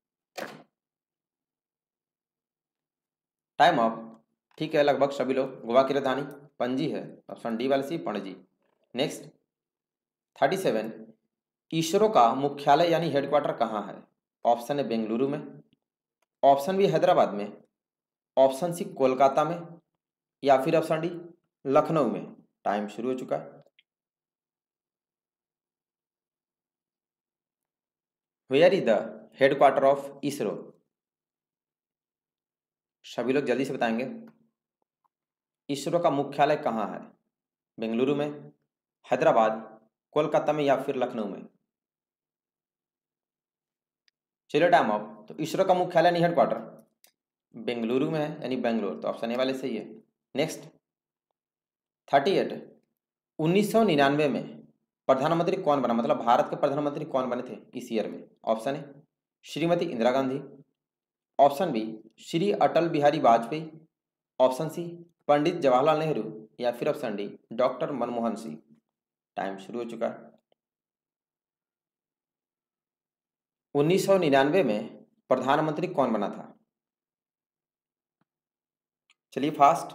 Time up. ठीक है, लगभग सभी लोग। गोवा की राजधानी पणजी है, ऑप्शन डी वाले सी पणजी। नेक्स्ट 37, इसरो का मुख्यालय यानी हेडक्वार्टर कहाँ है? ऑप्शन ए बेंगलुरु में, ऑप्शन बी हैदराबाद में, ऑप्शन सी कोलकाता में, या फिर ऑप्शन डी लखनऊ में। टाइम शुरू हो चुका है। Where is the headquarter of ISRO? सभी लोग जल्दी से बताएंगे। इसरो का मुख्यालय कहाँ है? बेंगलुरु में, हैदराबाद, कोलकाता में, या फिर लखनऊ में? चलिए टाइम ऑफ। तो इसरो का मुख्यालय नहीं हेडक्वार्टर बेंगलुरु में है, यानी बेंगलोर, तो ऑप्शन ए वाले सही है। नेक्स्ट 38, 1999 में प्रधानमंत्री कौन बना, मतलब भारत के प्रधानमंत्री कौन बने थे इस ईयर में? Option A Shrimati Indira Gandhi, option B Shri Atal Bihari Vajpayee, option C Pandit Jawaharlal Nehru, या फिर option D doctor Manmohan Singh. Time शुरू हो चुका है। 1999 में प्रधानमंत्री कौन बना था? चलिए फास्ट।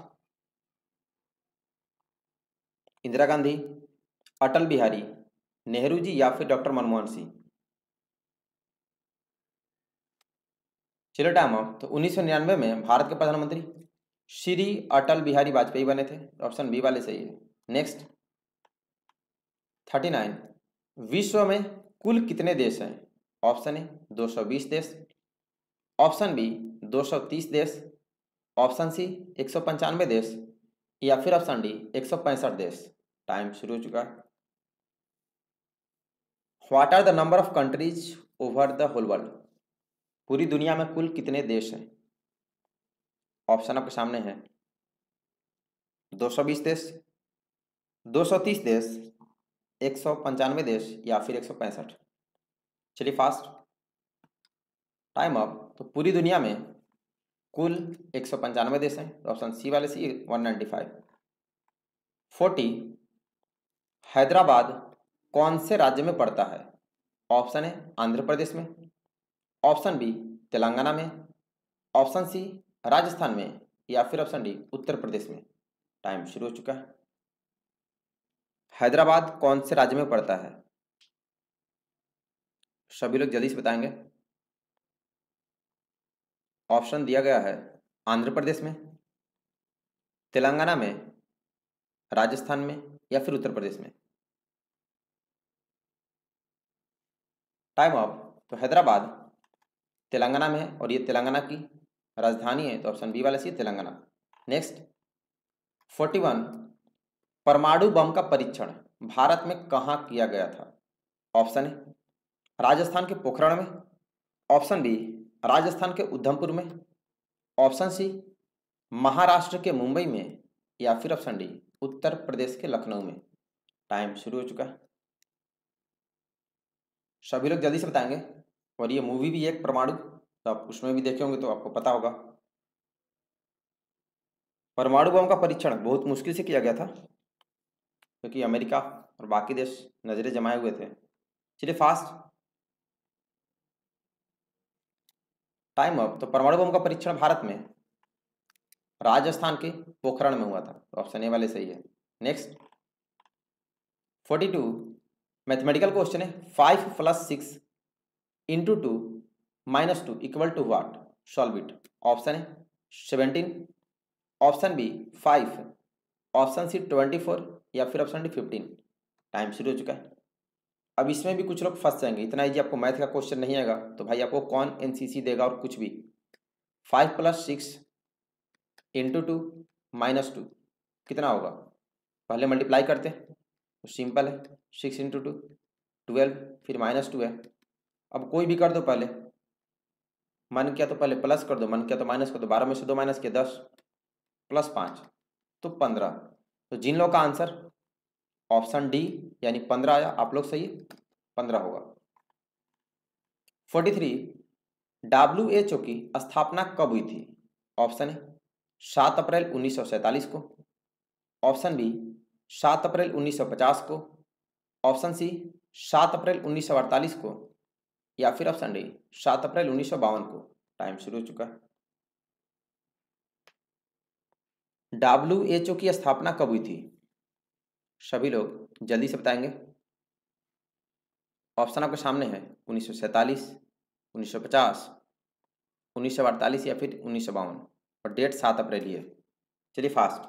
इंदिरा गांधी, अटल बिहारी, नेहरू जी, या फिर डॉक्टर मनमोहन सिंह? चलिए टाइम ऑफ। तो 1999 में भारत के प्रधानमंत्री श्री अटल बिहारी वाजपेयी बने थे, ऑप्शन बी वाले सही है। नेक्स्ट 39, विश्व में कुल कितने देश हैं? ऑप्शन ए 220 देश, ऑप्शन बी 230 देश, ऑप्शन सी 195 देश, या फिर ऑप्शन डी 165 देश। टाइम शुरू हो चुका है। What are the number of countries over the whole world? पूरी दुनिया में कुल कितने देश हैं? ऑप्शन आपके सामने है। 220 देश, 230 देश, 195 देश, या फिर 165? चलिए फास्ट। Time up. तो पूरी दुनिया में कुल 195 देश हैं, तो ऑप्शन सी वाले सी 195। 40, हैदराबाद कौन से राज्य में पड़ता है? ऑप्शन ए आंध्र प्रदेश में, ऑप्शन बी तेलंगाना में, ऑप्शन सी राजस्थान में, या फिर ऑप्शन डी उत्तर प्रदेश में। टाइम शुरू हो चुका है। हैदराबाद कौन से राज्य में पड़ता है? सभी लोग जल्दी से बताएंगे। ऑप्शन दिया गया है आंध्र प्रदेश में, तेलंगाना में, राजस्थान में या फिर उत्तर प्रदेश में। Time up. तो हैदराबाद तेलंगाना में है और ये तेलंगाना की राजधानी है, तो ऑप्शन बी वाला सी तेलंगाना। नेक्स्ट 41 परमाणु बम का परीक्षण भारत में कहाँ किया गया था? ऑप्शन ए राजस्थान के पोखरण में, ऑप्शन बी राजस्थान के उधमपुर में, ऑप्शन सी महाराष्ट्र के मुंबई में या फिर ऑप्शन डी उत्तर प्रदेश के लखनऊ में। टाइम शुरू हो चुका है। सभी लोग जल्दी से बताएंगे। और ये मूवी भी एक परमाणु, तो आप उसमें भी देखे होंगे तो आपको पता होगा। परमाणु बम का परीक्षण बहुत मुश्किल से किया गया था क्योंकि अमेरिका और बाकी देश नजरें जमाए हुए थे। चलिए फास्ट। Time up. तो परमाणु बम का परीक्षण भारत में राजस्थान के पोखरण में हुआ था, तो ऑप्शन ए वाले सही है। नेक्स्ट 42 मैथमेटिकल क्वेश्चन है। 5 + 6 × 2 - 2 = व्हाट? Solve it. ऑप्शन है 17, ऑप्शन बी 5, ऑप्शन सी 24 या फिर ऑप्शन डी 15। टाइम शुरू हो चुका है। अब इसमें भी कुछ लोग फंस जाएंगे, इतना इजी आपको मैथ का क्वेश्चन नहीं आएगा तो भाई आपको कौन एनसीसी देगा और कुछ भी। 5 + 6 × 2 - 2 कितना होगा? पहले मल्टीप्लाई करते हैं तो सिंपल है, 6 × 2 12, फिर -2 है। अब कोई भी कर दो, पहले मन किया तो पहले प्लस कर दो, मन किया तो माइनस कर दो। 12 में से 2 माइनस किया 10 + 5 तो 15। तो जिन लोगों का आंसर ऑप्शन डी यानी 15 आया, आप लोग सही है, 15 होगा। 43 WHO की स्थापना कब हुई थी? ऑप्शन है 7 अप्रैल 1947 को, ऑप्शन बी 7 अप्रैल 1950 को, ऑप्शन सी 7 अप्रैल 1948 को या फिर ऑप्शन डी 7 अप्रैल 1952 को। टाइम शुरू हो चुका है। WHO की स्थापना कब हुई थी? सभी लोग जल्दी से बताएंगे। ऑप्शन आपके सामने है 1947, 1950, 1948 या फिर 1952 और डेट 7 अप्रैल ही है। चलिए फास्ट।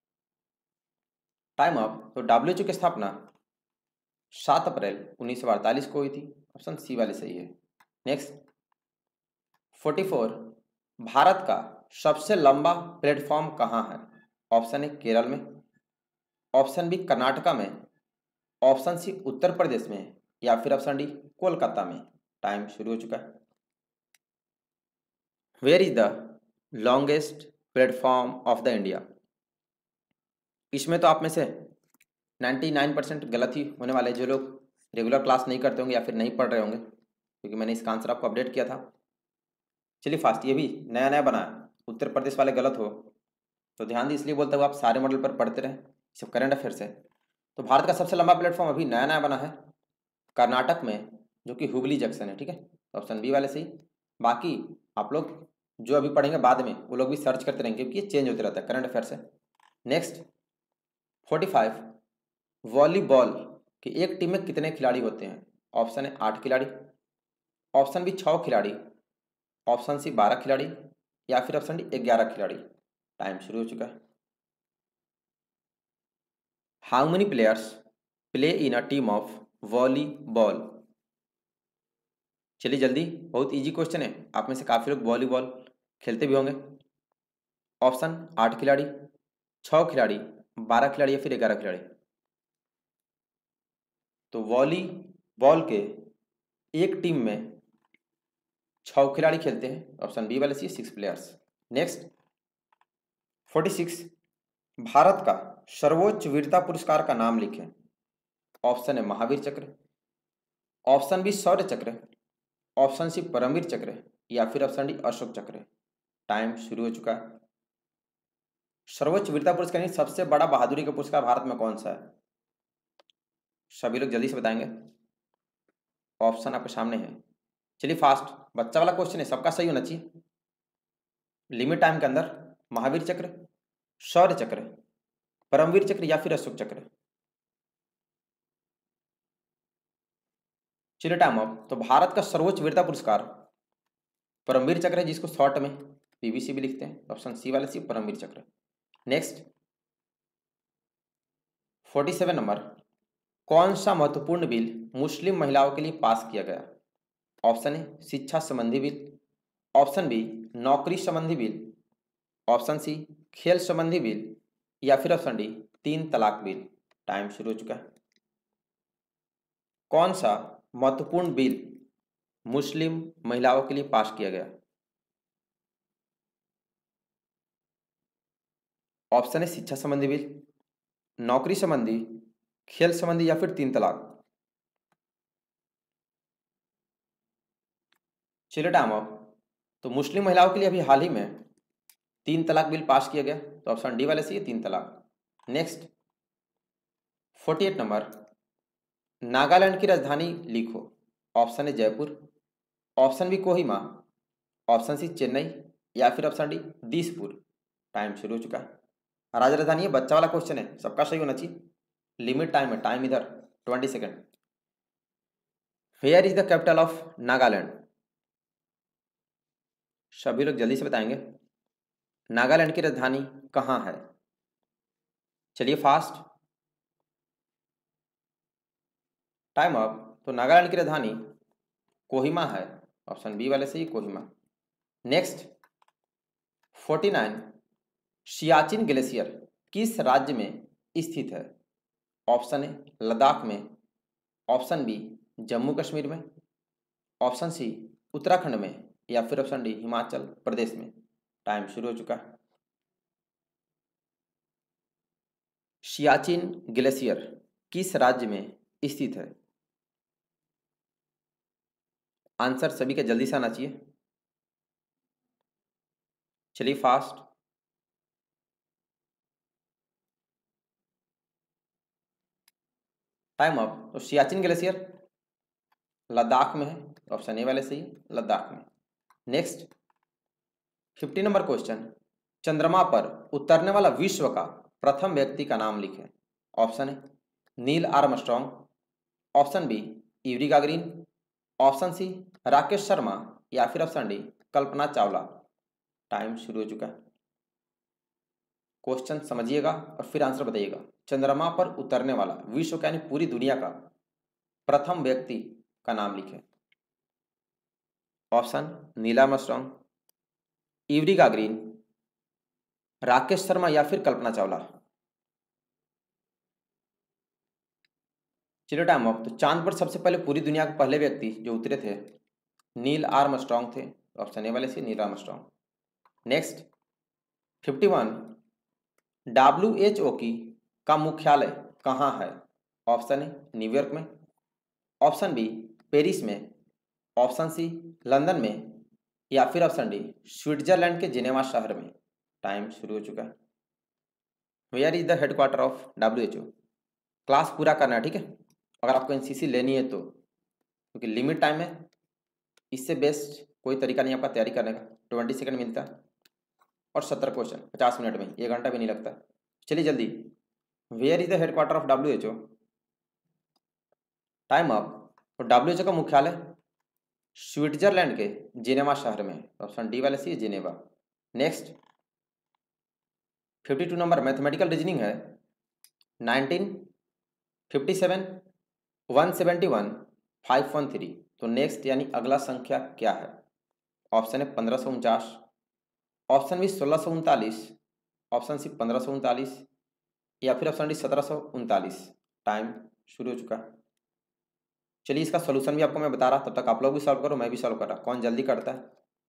Time up. तो WHO की स्थापना 7 अप्रैल 1948 को हुई थी, ऑप्शन सी वाले सही है। नेक्स्ट 44 भारत का सबसे लंबा प्लेटफॉर्म कहाँ है? ऑप्शन ए केरल में, ऑप्शन बी कर्नाटका में, ऑप्शन सी उत्तर प्रदेश में या फिर ऑप्शन डी कोलकाता में। टाइम शुरू हो चुका है। Where is the longest platform of the India? इसमें तो आप में से 99% गलत ही होने वाले, जो लोग रेगुलर क्लास नहीं करते होंगे या फिर नहीं पढ़ रहे होंगे, क्योंकि मैंने इसका आंसर आपको अपडेट किया था। चलिए फास्ट। ये भी नया नया बना है, उत्तर प्रदेश वाले गलत हो तो ध्यान दी, इसलिए बोलता हूँ आप सारे मॉडल पर पढ़ते रहें, सब करंट अफेयर से। तो भारत का सबसे लंबा प्लेटफॉर्म अभी नया नया बना है कर्नाटक में, जो कि हुबली जंक्शन है। ठीक है, तो ऑप्शन बी वाले सही। बाकी आप लोग जो अभी पढ़ेंगे बाद में वो लोग भी सर्च करते रहेंगे क्योंकि ये चेंज होते रहता है करंट अफेयर से। नेक्स्ट 45 वॉलीबॉल की एक टीम में कितने खिलाड़ी होते हैं? ऑप्शन है 8 खिलाड़ी, ऑप्शन बी 6 खिलाड़ी, ऑप्शन सी 12 खिलाड़ी या फिर ऑप्शन डी 11 खिलाड़ी। टाइम शुरू हो चुका है। How many players play in a team of volleyball? चलिए जल्दी, बहुत इजी क्वेश्चन है, आप में से काफी लोग वॉलीबॉल खेलते भी होंगे। ऑप्शन 8 खिलाड़ी, 6 खिलाड़ी, 12 खिलाड़ी या फिर 11 खिलाड़ी। तो वॉलीबॉल के एक टीम में 6 खिलाड़ी खेलते हैं, ऑप्शन बी वाले सी 6 प्लेयर्स। नेक्स्ट 46 भारत का सर्वोच्च वीरता पुरस्कार का नाम लिखें। ऑप्शन है महावीर चक्र, ऑप्शन बी शौर्य चक्र, ऑप्शन सी परमवीर चक्र या फिर ऑप्शन डी अशोक चक्र। टाइम शुरू हो चुका है। सर्वोच्च वीरता पुरस्कार यानी सबसे बड़ा बहादुरी का पुरस्कार भारत में कौन सा है? सभी लोग जल्दी से बताएंगे। ऑप्शन आपके सामने है। चलिए फास्ट, बच्चा वाला क्वेश्चन है, सबका सही होना चाहिए। लिमिट टाइम के अंदर महावीर चक्र, शौर्य चक्र, परमवीर चक्र या फिर अशोक चक्र? चलिए टाइम अप। तो भारत का सर्वोच्च वीरता पुरस्कार परमवीर चक्र है, जिसको शॉर्ट में पीवीसी भी लिखते हैं। ऑप्शन सी वाले सी परमवीर चक्र। नेक्स्ट 47 नंबर, कौन सा महत्वपूर्ण बिल मुस्लिम महिलाओं के लिए पास किया गया? ऑप्शन ए शिक्षा संबंधी बिल, ऑप्शन बी नौकरी संबंधी बिल, ऑप्शन सी खेल संबंधी बिल या फिर ऑप्शन डी 3 तलाक बिल। टाइम शुरू हो चुका है। कौन सा महत्वपूर्ण बिल मुस्लिम महिलाओं के लिए पास किया गया? ऑप्शन है शिक्षा संबंधी बिल, नौकरी संबंधी, खेल संबंधी या फिर 3 तलाक। चलिए टाइम अप। तो मुस्लिम महिलाओं के लिए अभी हाल ही में 3 तलाक बिल पास किया गया, तो ऑप्शन डी वाले से 3 तलाक। नेक्स्ट 48 नंबर, नागालैंड की राजधानी लिखो। ऑप्शन है Jaipur, option B Kohima, option C Chennai या फिर ऑप्शन डी दिसपुर। टाइम शुरू हो चुका है। राजधानी है, बच्चा वाला क्वेश्चन है, सबका सही होना चाहिए। लिमिट टाइम है, टाइम इधर 20 second. Where is the capital of Nagaland? सभी लोग जल्दी से बताएंगे, नागालैंड की राजधानी कहाँ है? चलिए फास्ट, टाइम अप। तो नागालैंड की राजधानी कोहिमा है, ऑप्शन बी वाले से ही कोहिमा। नेक्स्ट 49, सियाचिन ग्लेशियर किस राज्य में स्थित है? ऑप्शन ए लद्दाख में, ऑप्शन बी जम्मू कश्मीर में, ऑप्शन सी उत्तराखंड में या फिर ऑप्शन डी हिमाचल प्रदेश में। टाइम शुरू हो चुका है। सियाचिन ग्लेशियर किस राज्य में स्थित है? आंसर सभी का जल्दी से आना चाहिए। चलिए फास्ट, टाइम अप। तो सियाचिन ग्लेशियर लद्दाख में है, ऑप्शन ए वाले सही, लद्दाख में। नेक्स्ट 50 नंबर क्वेश्चन, चंद्रमा पर उतरने वाला विश्व का प्रथम व्यक्ति का नाम लिखें। ऑप्शन है Neil Armstrong, option B Yuri Gagarin, option C Rakesh Sharma या फिर option D Kalpana Chawla. Time शुरू हो चुका है। क्वेश्चन समझिएगा और फिर आंसर बताइएगा। चंद्रमा पर उतरने वाला विश्व का यानी पूरी दुनिया का प्रथम व्यक्ति का नाम लिखें। Option Neil Armstrong, Yuri Gagarin, Rakesh Sharma या फिर कल्पना चावला। चलिए टाइम अप। तो चांद पर सबसे पहले पूरी दुनिया के पहले व्यक्ति जो उतरे थे नील आर्मस्ट्रॉन्ग थे, ऑप्शन ए वाले से नील आर्मस्ट्रॉन्ग। नेक्स्ट 51, WHO की का मुख्यालय कहाँ है? ऑप्शन ए न्यूयॉर्क में, ऑप्शन बी पेरिस में, ऑप्शन सी लंदन में या फिर ऑप्शन डी स्विट्जरलैंड के जिनेवा शहर में। टाइम शुरू हो चुका है। Where is the headquarter of WHO? Class पूरा करना है, ठीक है, अगर आपको NCC लेनी है तो, क्योंकि लिमिट टाइम है, इससे बेस्ट कोई तरीका नहीं आपका तैयारी करने का। 20 सेकंड मिलता है और 70 क्वेश्चन 50 मिनट में, 1 घंटा भी नहीं लगता। चलिए जल्दी, where is the headquarter of WHO? Time up. तो WHO का मुख्यालय स्विट्जरलैंड के जिनेवा शहर में, ऑप्शन डी वाले C Geneva. Next 52 number, mathematical reasoning है। 19, 57, 171, 513। तो नेक्स्ट यानी अगला संख्या क्या है? ऑप्शन है 1549, ऑप्शन बी 1639, ऑप्शन सी 1539 या फिर ऑप्शन डी 1739। टाइम शुरू हो चुका है। चलिए इसका सोल्यूशन भी आपको मैं बता रहा, तब तक आप लोग भी सॉल्व करो, मैं भी सॉल्व कर रहा, कौन जल्दी करता है।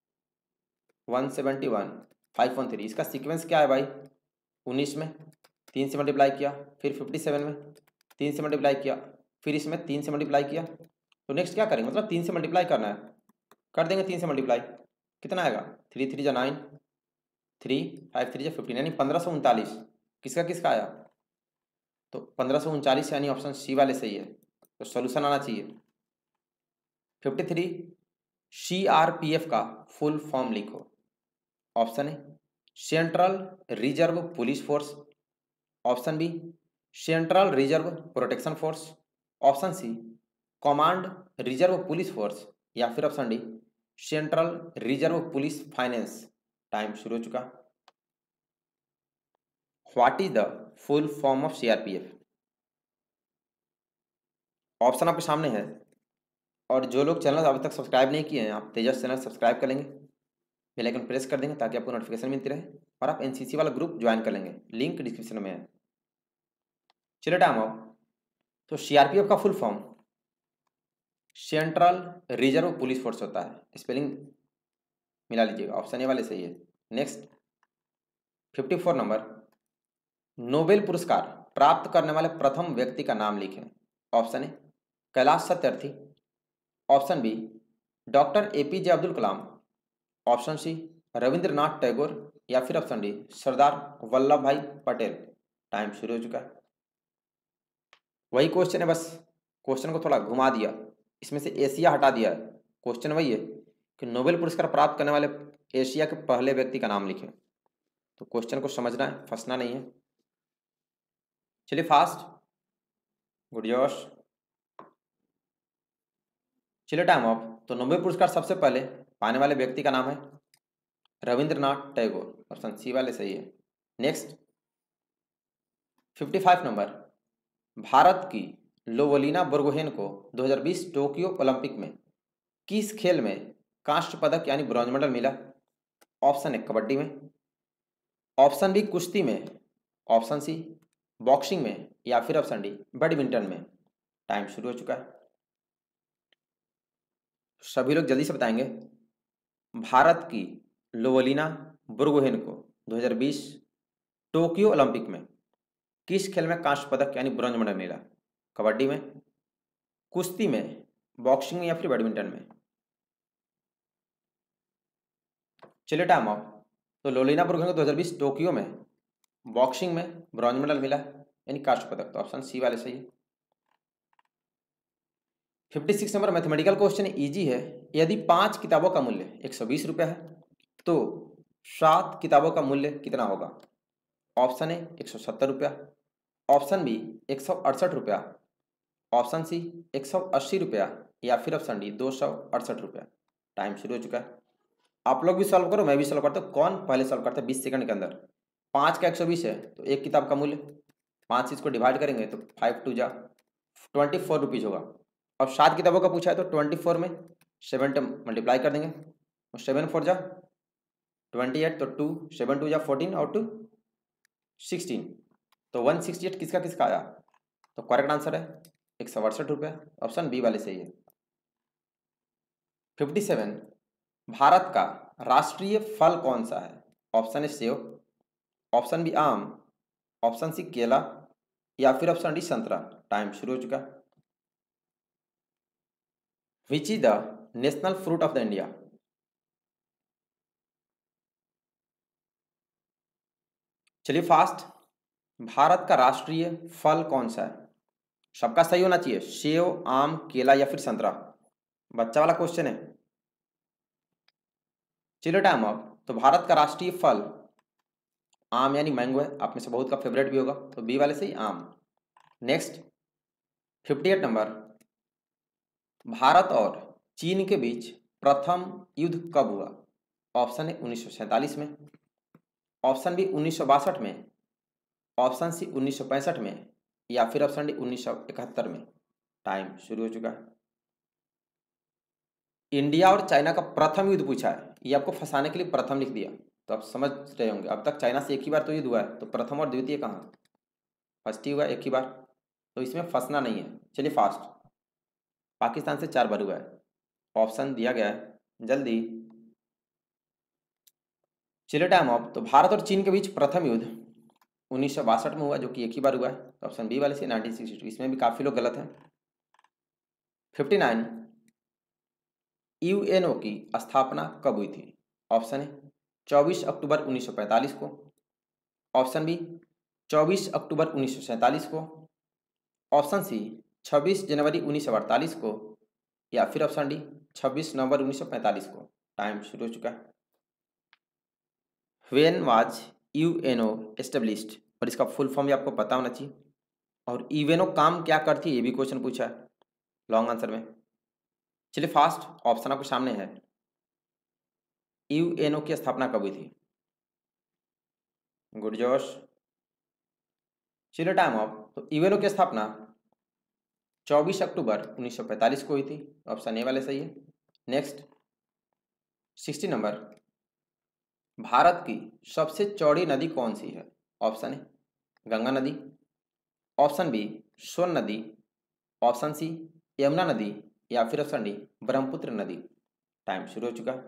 171, 513, इसका सीक्वेंस क्या है भाई? 19 में 3 से मल्टीप्लाई किया, फिर 57 में 3 से मल्टीप्लाई किया, फिर इसमें 3 से मल्टीप्लाई किया। तो नेक्स्ट क्या करेंगे, मतलब 3 से मल्टीप्लाई करना है, कर देंगे 3 से मल्टीप्लाई। कितना आएगा? 3 3 जा 9, 3 5 3 जा 15, यानी 1539। किसका किसका आया? तो 1539 यानी ऑप्शन सी वाले सही है, तो सोल्यूशन आना चाहिए। 53, CRPF का फुल फॉर्म लिखो। ऑप्शन है central reserve police force. Option B central reserve protection force. Option C command reserve police force, या फिर option D central reserve police finance. Time शुरू हो चुका। What is the full form of CRPF? Option आपके सामने है, और जो लोग चैनल अभी तक सब्सक्राइब नहीं किए हैं आप तेजस चैनल सब्सक्राइब कर लेंगे, बेल आइकन प्रेस कर देंगे ताकि आपको नोटिफिकेशन मिलती रहे, और आप एनसीसी वाला ग्रुप ज्वाइन कर लेंगे, लिंक डिस्क्रिप्शन में है। चलिए टाइम आओ। तो सीआरपीएफ का full form central reserve police force होता है। स्पेलिंग मिला लीजिएगा, ऑप्शन ए वाले सही है। नेक्स्ट 54 नंबर, नोबेल पुरस्कार प्राप्त करने वाले प्रथम व्यक्ति का नाम लिखें। Option A Kailash Satyarthi. Option B doctor APJ Abdul Kalam. Option C Rabindranath Tagore, या फिर ऑप्शन डी सरदार वल्लभ भाई पटेल। टाइम शुरू हो चुका है। वही क्वेश्चन है, बस क्वेश्चन को थोड़ा घुमा दिया, इसमें से एशिया हटा दिया है। क्वेश्चन वही है कि नोबेल पुरस्कार प्राप्त करने वाले एशिया के पहले व्यक्ति का नाम लिखें। तो क्वेश्चन को समझना है, फंसना नहीं है। चलिए फास्ट, गुड जोश। चलिए टाइम ऑफ। तो नोबेल पुरस्कार सबसे पहले पाने वाले व्यक्ति का नाम है रविंद्रनाथ टैगोर। ऑप्शन सी वाले सही है। नेक्स्ट 55 नंबर, भारत की लोवलिना बोर्गोहेन को 2020 टोक्यो ओलंपिक में किस खेल में कांस्य पदक यानी ब्रॉन्ज मेडल मिला? ऑप्शन ए कबड्डी में। ऑप्शन बी कुश्ती में। ऑप्शन सी बॉक्सिंग में, या फिर ऑप्शन डी बैडमिंटन में। टाइम शुरू हो चुका है। सभी लोग जल्दी से बताएंगे। भारत की लोवलिना बोर्गोहेन को 2020 टोक्यो ओलंपिक में किस खेल में कांस्य पदक यानी ब्रॉन्ज मेडल मिला? कबड्डी में, कुश्ती में, बॉक्सिंग में, या फिर बैडमिंटन में। चलिए टाइम ऑफ। तो लोवलिना बोर्गोहेन को 2020 टोक्यो में बॉक्सिंग में ब्रॉन्ज मेडल मिला यानी कांस्य पदक। तो ऑप्शन सी वाले सही है। 56 नंबर, मैथमेटिकल क्वेश्चन इजी है। यदि 5 किताबों का मूल्य 120 रुपया है तो 7 किताबों का मूल्य कितना होगा? ऑप्शन ए 170 रुपया। ऑप्शन बी 168 रुपया। ऑप्शन सी 180 रुपया, या फिर ऑप्शन डी 268 रुपया। टाइम शुरू हो चुका है। आप लोग भी सॉल्व करो, मैं भी सॉल्व करता हूँ। कौन पहले सॉल्व करता है 20 सेकंड के अंदर? 5 का 120 है तो एक किताब का मूल्य 5 से इसको डिवाइड करेंगे तो 5 टू जा 24 रुपीज़ होगा। अब 7 किताबों का पूछा है तो 24 में 7 मल्टीप्लाई कर देंगे, और 7 4 जा 28, तो 2 7 2 जा 14 और 2 16, तो 168 किसका किसका आया? तो करेक्ट आंसर है 168 रुपया। ऑप्शन बी वाले सही है। 57, भारत का राष्ट्रीय फल कौन सा है? ऑप्शन ए सेब, ऑप्शन बी आम, ऑप्शन सी केला, या फिर ऑप्शन डी संतरा। टाइम शुरू हो चुका। Which is the national fruit of the India? चलिए फास्ट। भारत का राष्ट्रीय फल कौन सा है? सबका सही होना चाहिए, सेब, आम, केला या फिर संतरा। बच्चा वाला क्वेश्चन है। चलिए टाइम अप। तो भारत का राष्ट्रीय फल आम यानी मैंगो है, आप में से बहुत का फेवरेट भी होगा, तो बी वाले से ही आम। नेक्स्ट 58 नंबर, भारत और चीन के बीच प्रथम युद्ध कब हुआ? ऑप्शन है 1947 में, ऑप्शन बी 1962 में, ऑप्शन सी 1965 में, या फिर ऑप्शन डी 1971 में। टाइम शुरू हो चुका है। इंडिया और चाइना का प्रथम युद्ध पूछा है, ये आपको फंसाने के लिए प्रथम लिख दिया, तो आप समझ रहे होंगे अब तक चाइना से एक ही बार तो युद्ध हुआ है, तो प्रथम और द्वितीय कहाँ? फर्स्ट ही हुआ एक ही बार, तो इसमें फंसना नहीं है। चलिए फास्ट। पाकिस्तान से 4 बार हुआ है, ऑप्शन दिया गया है, जल्दी। चलिए टाइम ऑफ। तो भारत और चीन के बीच प्रथम युद्ध 1962 में हुआ, जो कि एक ही बार हुआ है, तो ऑप्शन बी वाले से 1962। इसमें भी काफी लोग गलत हैं। 59, यूएनओ की स्थापना कब हुई थी? ऑप्शन है 24 अक्टूबर 1945 को, ऑप्शन बी 24 अक्टूबर 1947 को, ऑप्शन सी 26 जनवरी 1948 को, या फिर ऑप्शन डी 26 नवंबर 1945 को। टाइम शुरू हो चुका है। व्हेन वाज यूएनओ एस्टेब्लिश्ड, और इसका फुल फॉर्म भी आपको पता होना चाहिए। और यूएनओ काम क्या करती है ये भी क्वेश्चन पूछा है लॉन्ग आंसर में। चलिए फास्ट ऑप्शन आपके सामने है। यूएनओ की स्थापना कब हुई थी? गुड जोश। चलिए टाइम ऑफ। तो यूएनओ की स्थापना 24 अक्टूबर 1945 को हुई थी। ऑप्शन ए वाले सही है। नेक्स्ट 60 नंबर, भारत की सबसे चौड़ी नदी कौन सी है? ऑप्शन ए गंगा नदी, ऑप्शन बी सोन नदी, ऑप्शन सी यमुना नदी, या फिर ऑप्शन डी ब्रह्मपुत्र नदी। टाइम शुरू हो चुका है।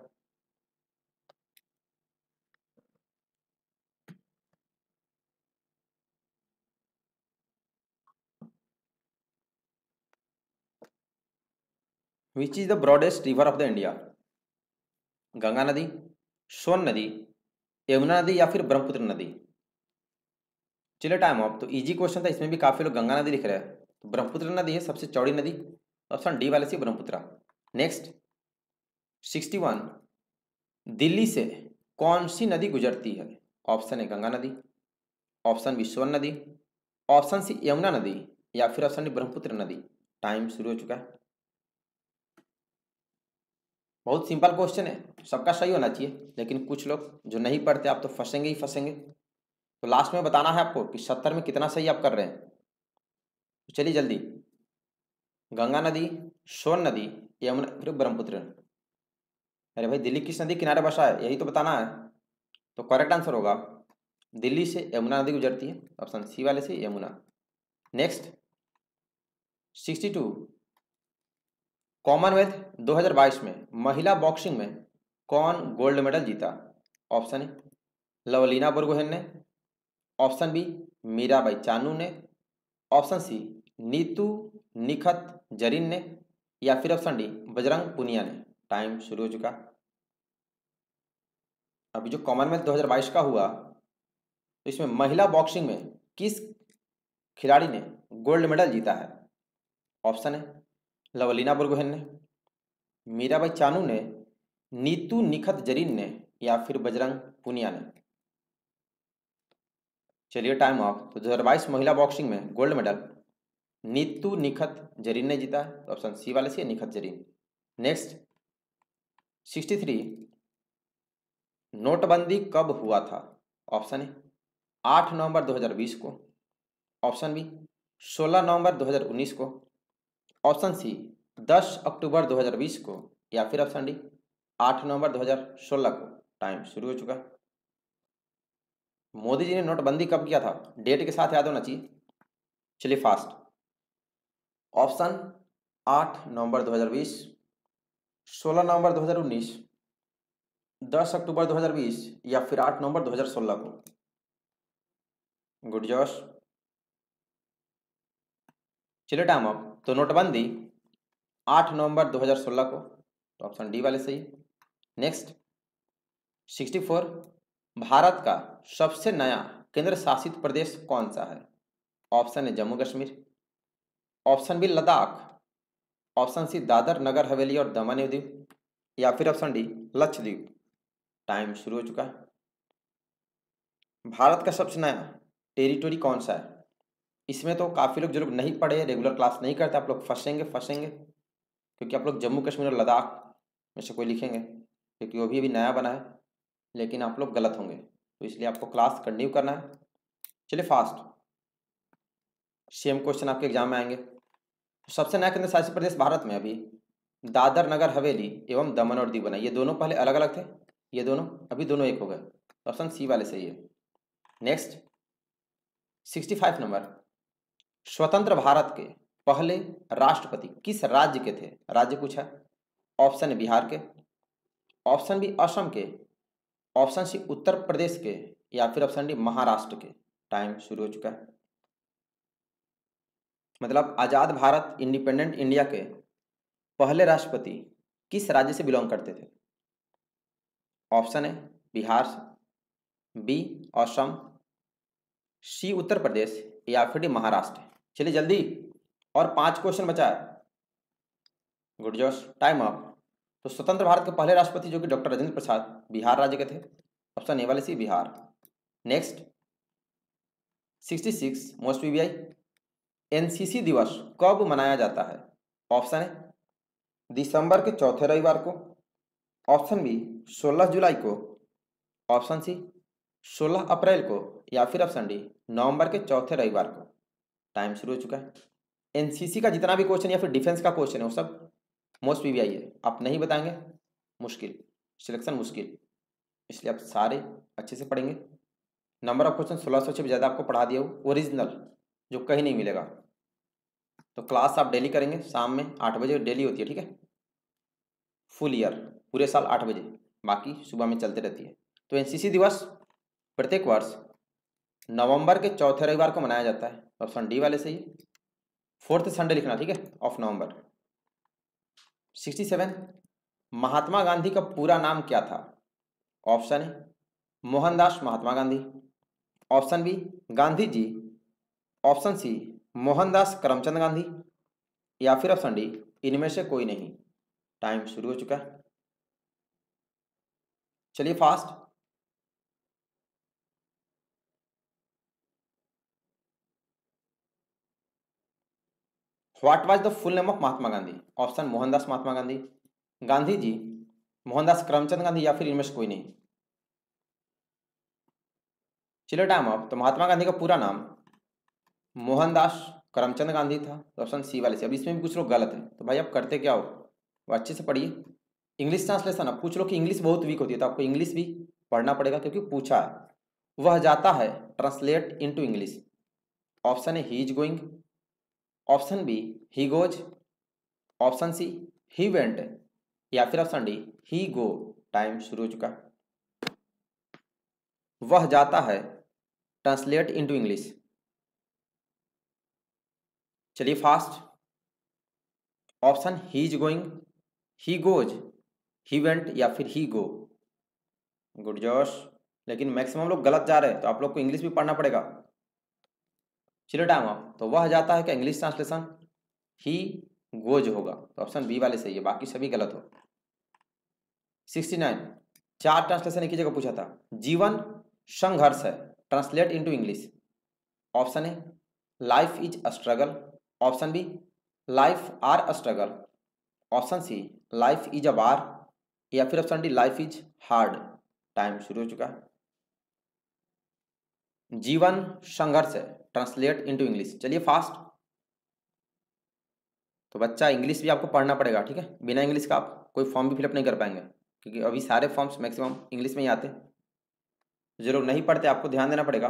Which is the broadest river of the India? Ganga नदी, सोन नदी, यमुना नदी, या फिर ब्रह्मपुत्र नदी। चलिए टाइम ऑफ। तो इजी क्वेश्चन था, इसमें भी काफी लोग गंगा नदी लिख रहे हैं। तो ब्रह्मपुत्र नदी है सबसे चौड़ी नदी। ऑप्शन डी वाले से ब्रह्मपुत्र। नेक्स्ट 61, दिल्ली से कौन सी नदी गुजरती है? ऑप्शन ए गंगा नदी, ऑप्शन बी सोन नदी, ऑप्शन सी यमुना नदी, या फिर ऑप्शन डी ब्रह्मपुत्र नदी। टाइम शुरू हो चुका है। बहुत सिंपल क्वेश्चन है, सबका सही होना चाहिए, लेकिन कुछ लोग जो नहीं पढ़ते आप तो फंसेंगे ही फंसेंगे। तो लास्ट में बताना है आपको कि 70 में कितना सही आप कर रहे हैं। तो चलिए जल्दी, गंगा नदी, सोन नदी, यमुना, फिर ब्रह्मपुत्र। अरे भाई दिल्ली किस नदी किनारे बसा है यही तो बताना है। तो करेक्ट आंसर होगा दिल्ली से यमुना नदी गुजरती है। ऑप्शन सी वाले से यमुना। नेक्स्ट 62, कॉमनवेल्थ 2022 में महिला बॉक्सिंग में कौन गोल्ड मेडल जीता? ऑप्शन ए लवलीना बोरगोहेन ने, ऑप्शन बी मीराबाई चानू ने, ऑप्शन सी नीतू निखत जरीन ने, या फिर ऑप्शन डी बजरंग पुनिया ने। टाइम शुरू हो चुका। अभी जो कॉमनवेल्थ 2022 का हुआ तो इसमें महिला बॉक्सिंग में किस खिलाड़ी ने गोल्ड मेडल जीता है? ऑप्शन है लवलीना बोरगोहेन ने, मीराबाई चानू ने, नीतू निखत जरीन ने, या फिर बजरंग पुनिया ने। चलिए टाइम ऑफ। तो 2022 महिला बॉक्सिंग में गोल्ड मेडल नीतू निखत जरीन ने जीता है। ऑप्शन सी वाले से निखत जरीन। नेक्स्ट 63, नोटबंदी कब हुआ था? ऑप्शन ए 8 नवंबर 2020 को, ऑप्शन बी 16 नवंबर 2019 को, ऑप्शन सी 10 अक्टूबर 2020 को, या फिर ऑप्शन डी 8 नवंबर 2016 को। टाइम शुरू हो चुका। मोदी जी ने नोटबंदी कब किया था? डेट के साथ याद होना चाहिए। चलिए फास्ट। ऑप्शन 8 नवंबर 2020, 16 नवंबर 2019, 10 अक्टूबर 2020, या फिर 8 नवंबर 2016 को। गुड जॉश। चलिए टाइम अप। तो नोटबंदी 8 नवंबर 2016 को, तो ऑप्शन डी वाले सही। नेक्स्ट 64, भारत का सबसे नया केंद्र शासित प्रदेश कौन सा है? Option A Jammu Kashmir, option B Ladakh, option C Dadra Nagar Haveli और दमन एवं दीव, या फिर ऑप्शन डी लक्षद्वीप। टाइम शुरू हो चुका है। भारत का सबसे नया टेरिटोरी कौन सा है? इसमें तो काफ़ी लोग जो लोग नहीं पढ़े, रेगुलर क्लास नहीं करते, आप लोग फंसेंगे क्योंकि आप लोग जम्मू कश्मीर और लद्दाख में से कोई लिखेंगे, क्योंकि वो भी अभी नया बना है, लेकिन आप लोग गलत होंगे, तो इसलिए आपको क्लास कंटिन्यू करना है। चलिए फास्ट, सेम क्वेश्चन आपके एग्जाम में आएंगे। तो सबसे नया केंद्र शासित प्रदेश भारत में अभी दादर नगर हवेली एवं दमन और दीव बना। ये दोनों पहले अलग अलग थे, ये दोनों अभी दोनों एक हो गए। ऑप्शन सी वाले सही है। नेक्स्ट 65 नंबर, स्वतंत्र भारत के पहले राष्ट्रपति किस राज्य के थे? राज्य पूछा। ऑप्शन ए बिहार के, ऑप्शन बी असम के, ऑप्शन सी उत्तर प्रदेश के, या फिर ऑप्शन डी महाराष्ट्र के। टाइम शुरू हो चुका है। मतलब आजाद भारत इंडिपेंडेंट इंडिया के पहले राष्ट्रपति किस राज्य से बिलोंग करते थे? ऑप्शन है बिहार, बी असम, सी उत्तर प्रदेश, या फिर डी महाराष्ट्र। चलिए जल्दी, और 5 क्वेश्चन बचा है। गुड जॉस। Time up. तो स्वतंत्र भारत के पहले राष्ट्रपति जो कि डॉक्टर राजेंद्र प्रसाद बिहार राज्य के थे। ऑप्शन ए वाले C Bihar. Next 66 most PBI, NCC दिवस कब मनाया जाता है? ऑप्शन है दिसंबर के चौथे रविवार को, ऑप्शन बी 16 जुलाई को, ऑप्शन सी 16 अप्रैल को, या फिर ऑप्शन डी नवंबर के चौथे रविवार को। टाइम शुरू हो चुका है। एनसीसी का जितना भी क्वेश्चन या फिर डिफेंस का क्वेश्चन है वो सब मोस्ट पीबीआई है, आप नहीं बताएंगे मुश्किल, सिलेक्शन मुश्किल, इसलिए आप सारे अच्छे से पढ़ेंगे। नंबर ऑफ क्वेश्चन 1600 से भी ज़्यादा आपको पढ़ा दिया हो, ओरिजिनल जो कहीं नहीं मिलेगा। तो क्लास आप डेली करेंगे, शाम में 8 बजे डेली होती है, ठीक है, फुल ईयर पूरे साल 8 बजे, बाकी सुबह में चलते रहती है। तो एनसीसी दिवस प्रत्येक वर्ष नवंबर के चौथे रविवार को मनाया जाता है, ऑप्शन डी वाले सही है, 4th संडे लिखना, ठीक है, ऑफ नवंबर। 67 महात्मा गांधी का पूरा नाम क्या था? Option A Mohandas Mahatma Gandhi, option B Gandhi ji, option C Mohandas Karamchand Gandhi, या फिर ऑप्शन डी इनमें से कोई नहीं। टाइम शुरू हो चुका है, चलिए fast. What was the full name of Mahatma Gandhi? Option Mohandas Mahatma Gandhi, Gandhi ji, Mohandas Karamchand Gandhi, या फिर इनमें से कोई नहीं। चलिए टाइम ऑफ। तो महात्मा गांधी का पूरा नाम मोहनदास करमचंद गांधी था, तो ऑप्शन सी वाले से। अब इसमें भी कुछ लोग गलत है, तो भाई आप करते क्या हो, वो अच्छे से पढ़िए। इंग्लिश ट्रांसलेशन, अब कुछ लोग की इंग्लिश बहुत वीक होती है, तो आपको इंग्लिश भी पढ़ना पड़ेगा क्योंकि पूछा है। वह जाता है translate into English, option A he is going, option B he goes, option C he went, या फिर option D he go. Time शुरू हो चुका। वह जाता है ट्रांसलेट इनटू इंग्लिश, चलिए fast. Option he is going, he goes, he went, या फिर ही गो। गुड जोश, लेकिन मैक्सिमम लोग गलत जा रहे हैं, तो आप लोग को इंग्लिश भी पढ़ना पड़ेगा। चलिए टाइम ऑफ। तो वह जाता है का इंग्लिश ट्रांसलेशन ही गोज होगा, तो ऑप्शन बी वाले सही है, बाकी सभी गलत हो। 69 चार ट्रांसलेशन एक ही जगह पूछा था। जीवन संघर्ष है, translate into English, option A life is a struggle, option B life are a struggle, option C life is a bar, या फिर option D life is hard. Time शुरू हो चुका है। जीवन संघर्ष है, ट्रांसलेट इनटू इंग्लिश, चलिए फास्ट। तो बच्चा इंग्लिश भी आपको पढ़ना पड़ेगा, ठीक है, बिना इंग्लिश का आप कोई फॉर्म भी फिलअप नहीं कर पाएंगे, क्योंकि अभी सारे फॉर्म्स मैक्सिमम इंग्लिश में ही आते। जो लोग नहीं पढ़ते आपको ध्यान देना पड़ेगा।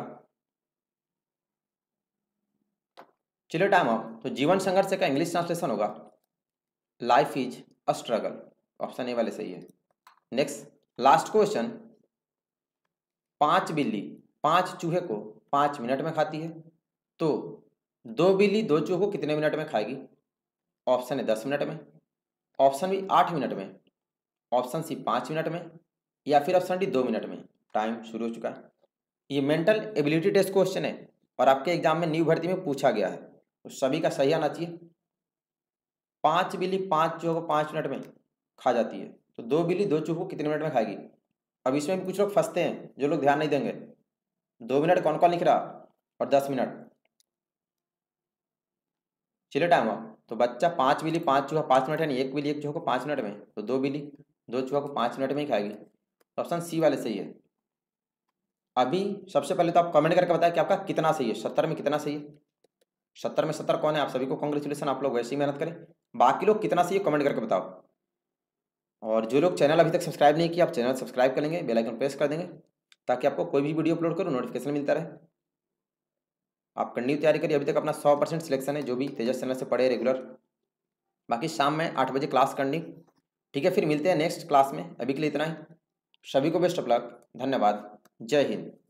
चलिए टाइम ऑफ। तो जीवन संघर्ष का इंग्लिश ट्रांसलेशन होगा life is a struggle, option A वाले सही है। Next last question. 5 बिल्ली 5 चूहे को 5 मिनट में खाती है, तो 2 बिल्ली 2 चूहे को कितने मिनट में खाएगी? ऑप्शन है 10 मिनट में, ऑप्शन बी 8 मिनट में, ऑप्शन सी 5 मिनट में, या फिर ऑप्शन डी 2 मिनट में। टाइम शुरू हो चुका है। ये मेंटल एबिलिटी टेस्ट क्वेश्चन है और आपके एग्जाम में न्यू भर्ती में पूछा गया है, तो सभी का सही आना चाहिए। 5 बिल्ली 5 चूहों को 5 मिनट में खा जाती है, तो 2 बिल्ली 2 चूहों को कितने मिनट में खाएगी? अब इसमें भी कुछ लोग फंसते हैं, जो लोग ध्यान नहीं देंगे। 2 मिनट कौन कौन लिख रहा और 10 मिनट। चलिए टाइम हुआ। तो बच्चा 5 बिल्ली 5 चूहा 5 मिनट, यानी एक बिल्ली एक चूहा को 5 मिनट में, तो 2 बिल्ली 2 चूहा को 5 मिनट में ही खाएगी, तो ऑप्शन सी वाले सही है। अभी सबसे पहले तो आप कमेंट करके बताएं कि आपका कितना सही है, 70 में कितना सही है। 70 में 70 कौन है? आप सभी को कांग्रेचुलेसन, आप लोग वैसे ही मेहनत करें। बाकी लोग कितना सही है कमेंट करके बताओ। और जो लोग चैनल अभी तक सब्सक्राइब नहीं किया, आप चैनल सब्सक्राइब कर लेंगे, बेल आइकन प्रेस कर देंगे, ताकि आपको कोई भी वीडियो अपलोड करो नोटिफिकेशन मिलता रहे। आप कंटिन्यू तैयारी करिए, अभी तक अपना 100% सिलेक्शन है, जो भी तेजस चैनल से पढ़े रेगुलर। बाकी शाम में 8 बजे क्लास करनी, ठीक है। फिर मिलते हैं नेक्स्ट क्लास में, अभी के लिए इतना ही। सभी को बेस्ट ऑफ लक, धन्यवाद, जय हिंद।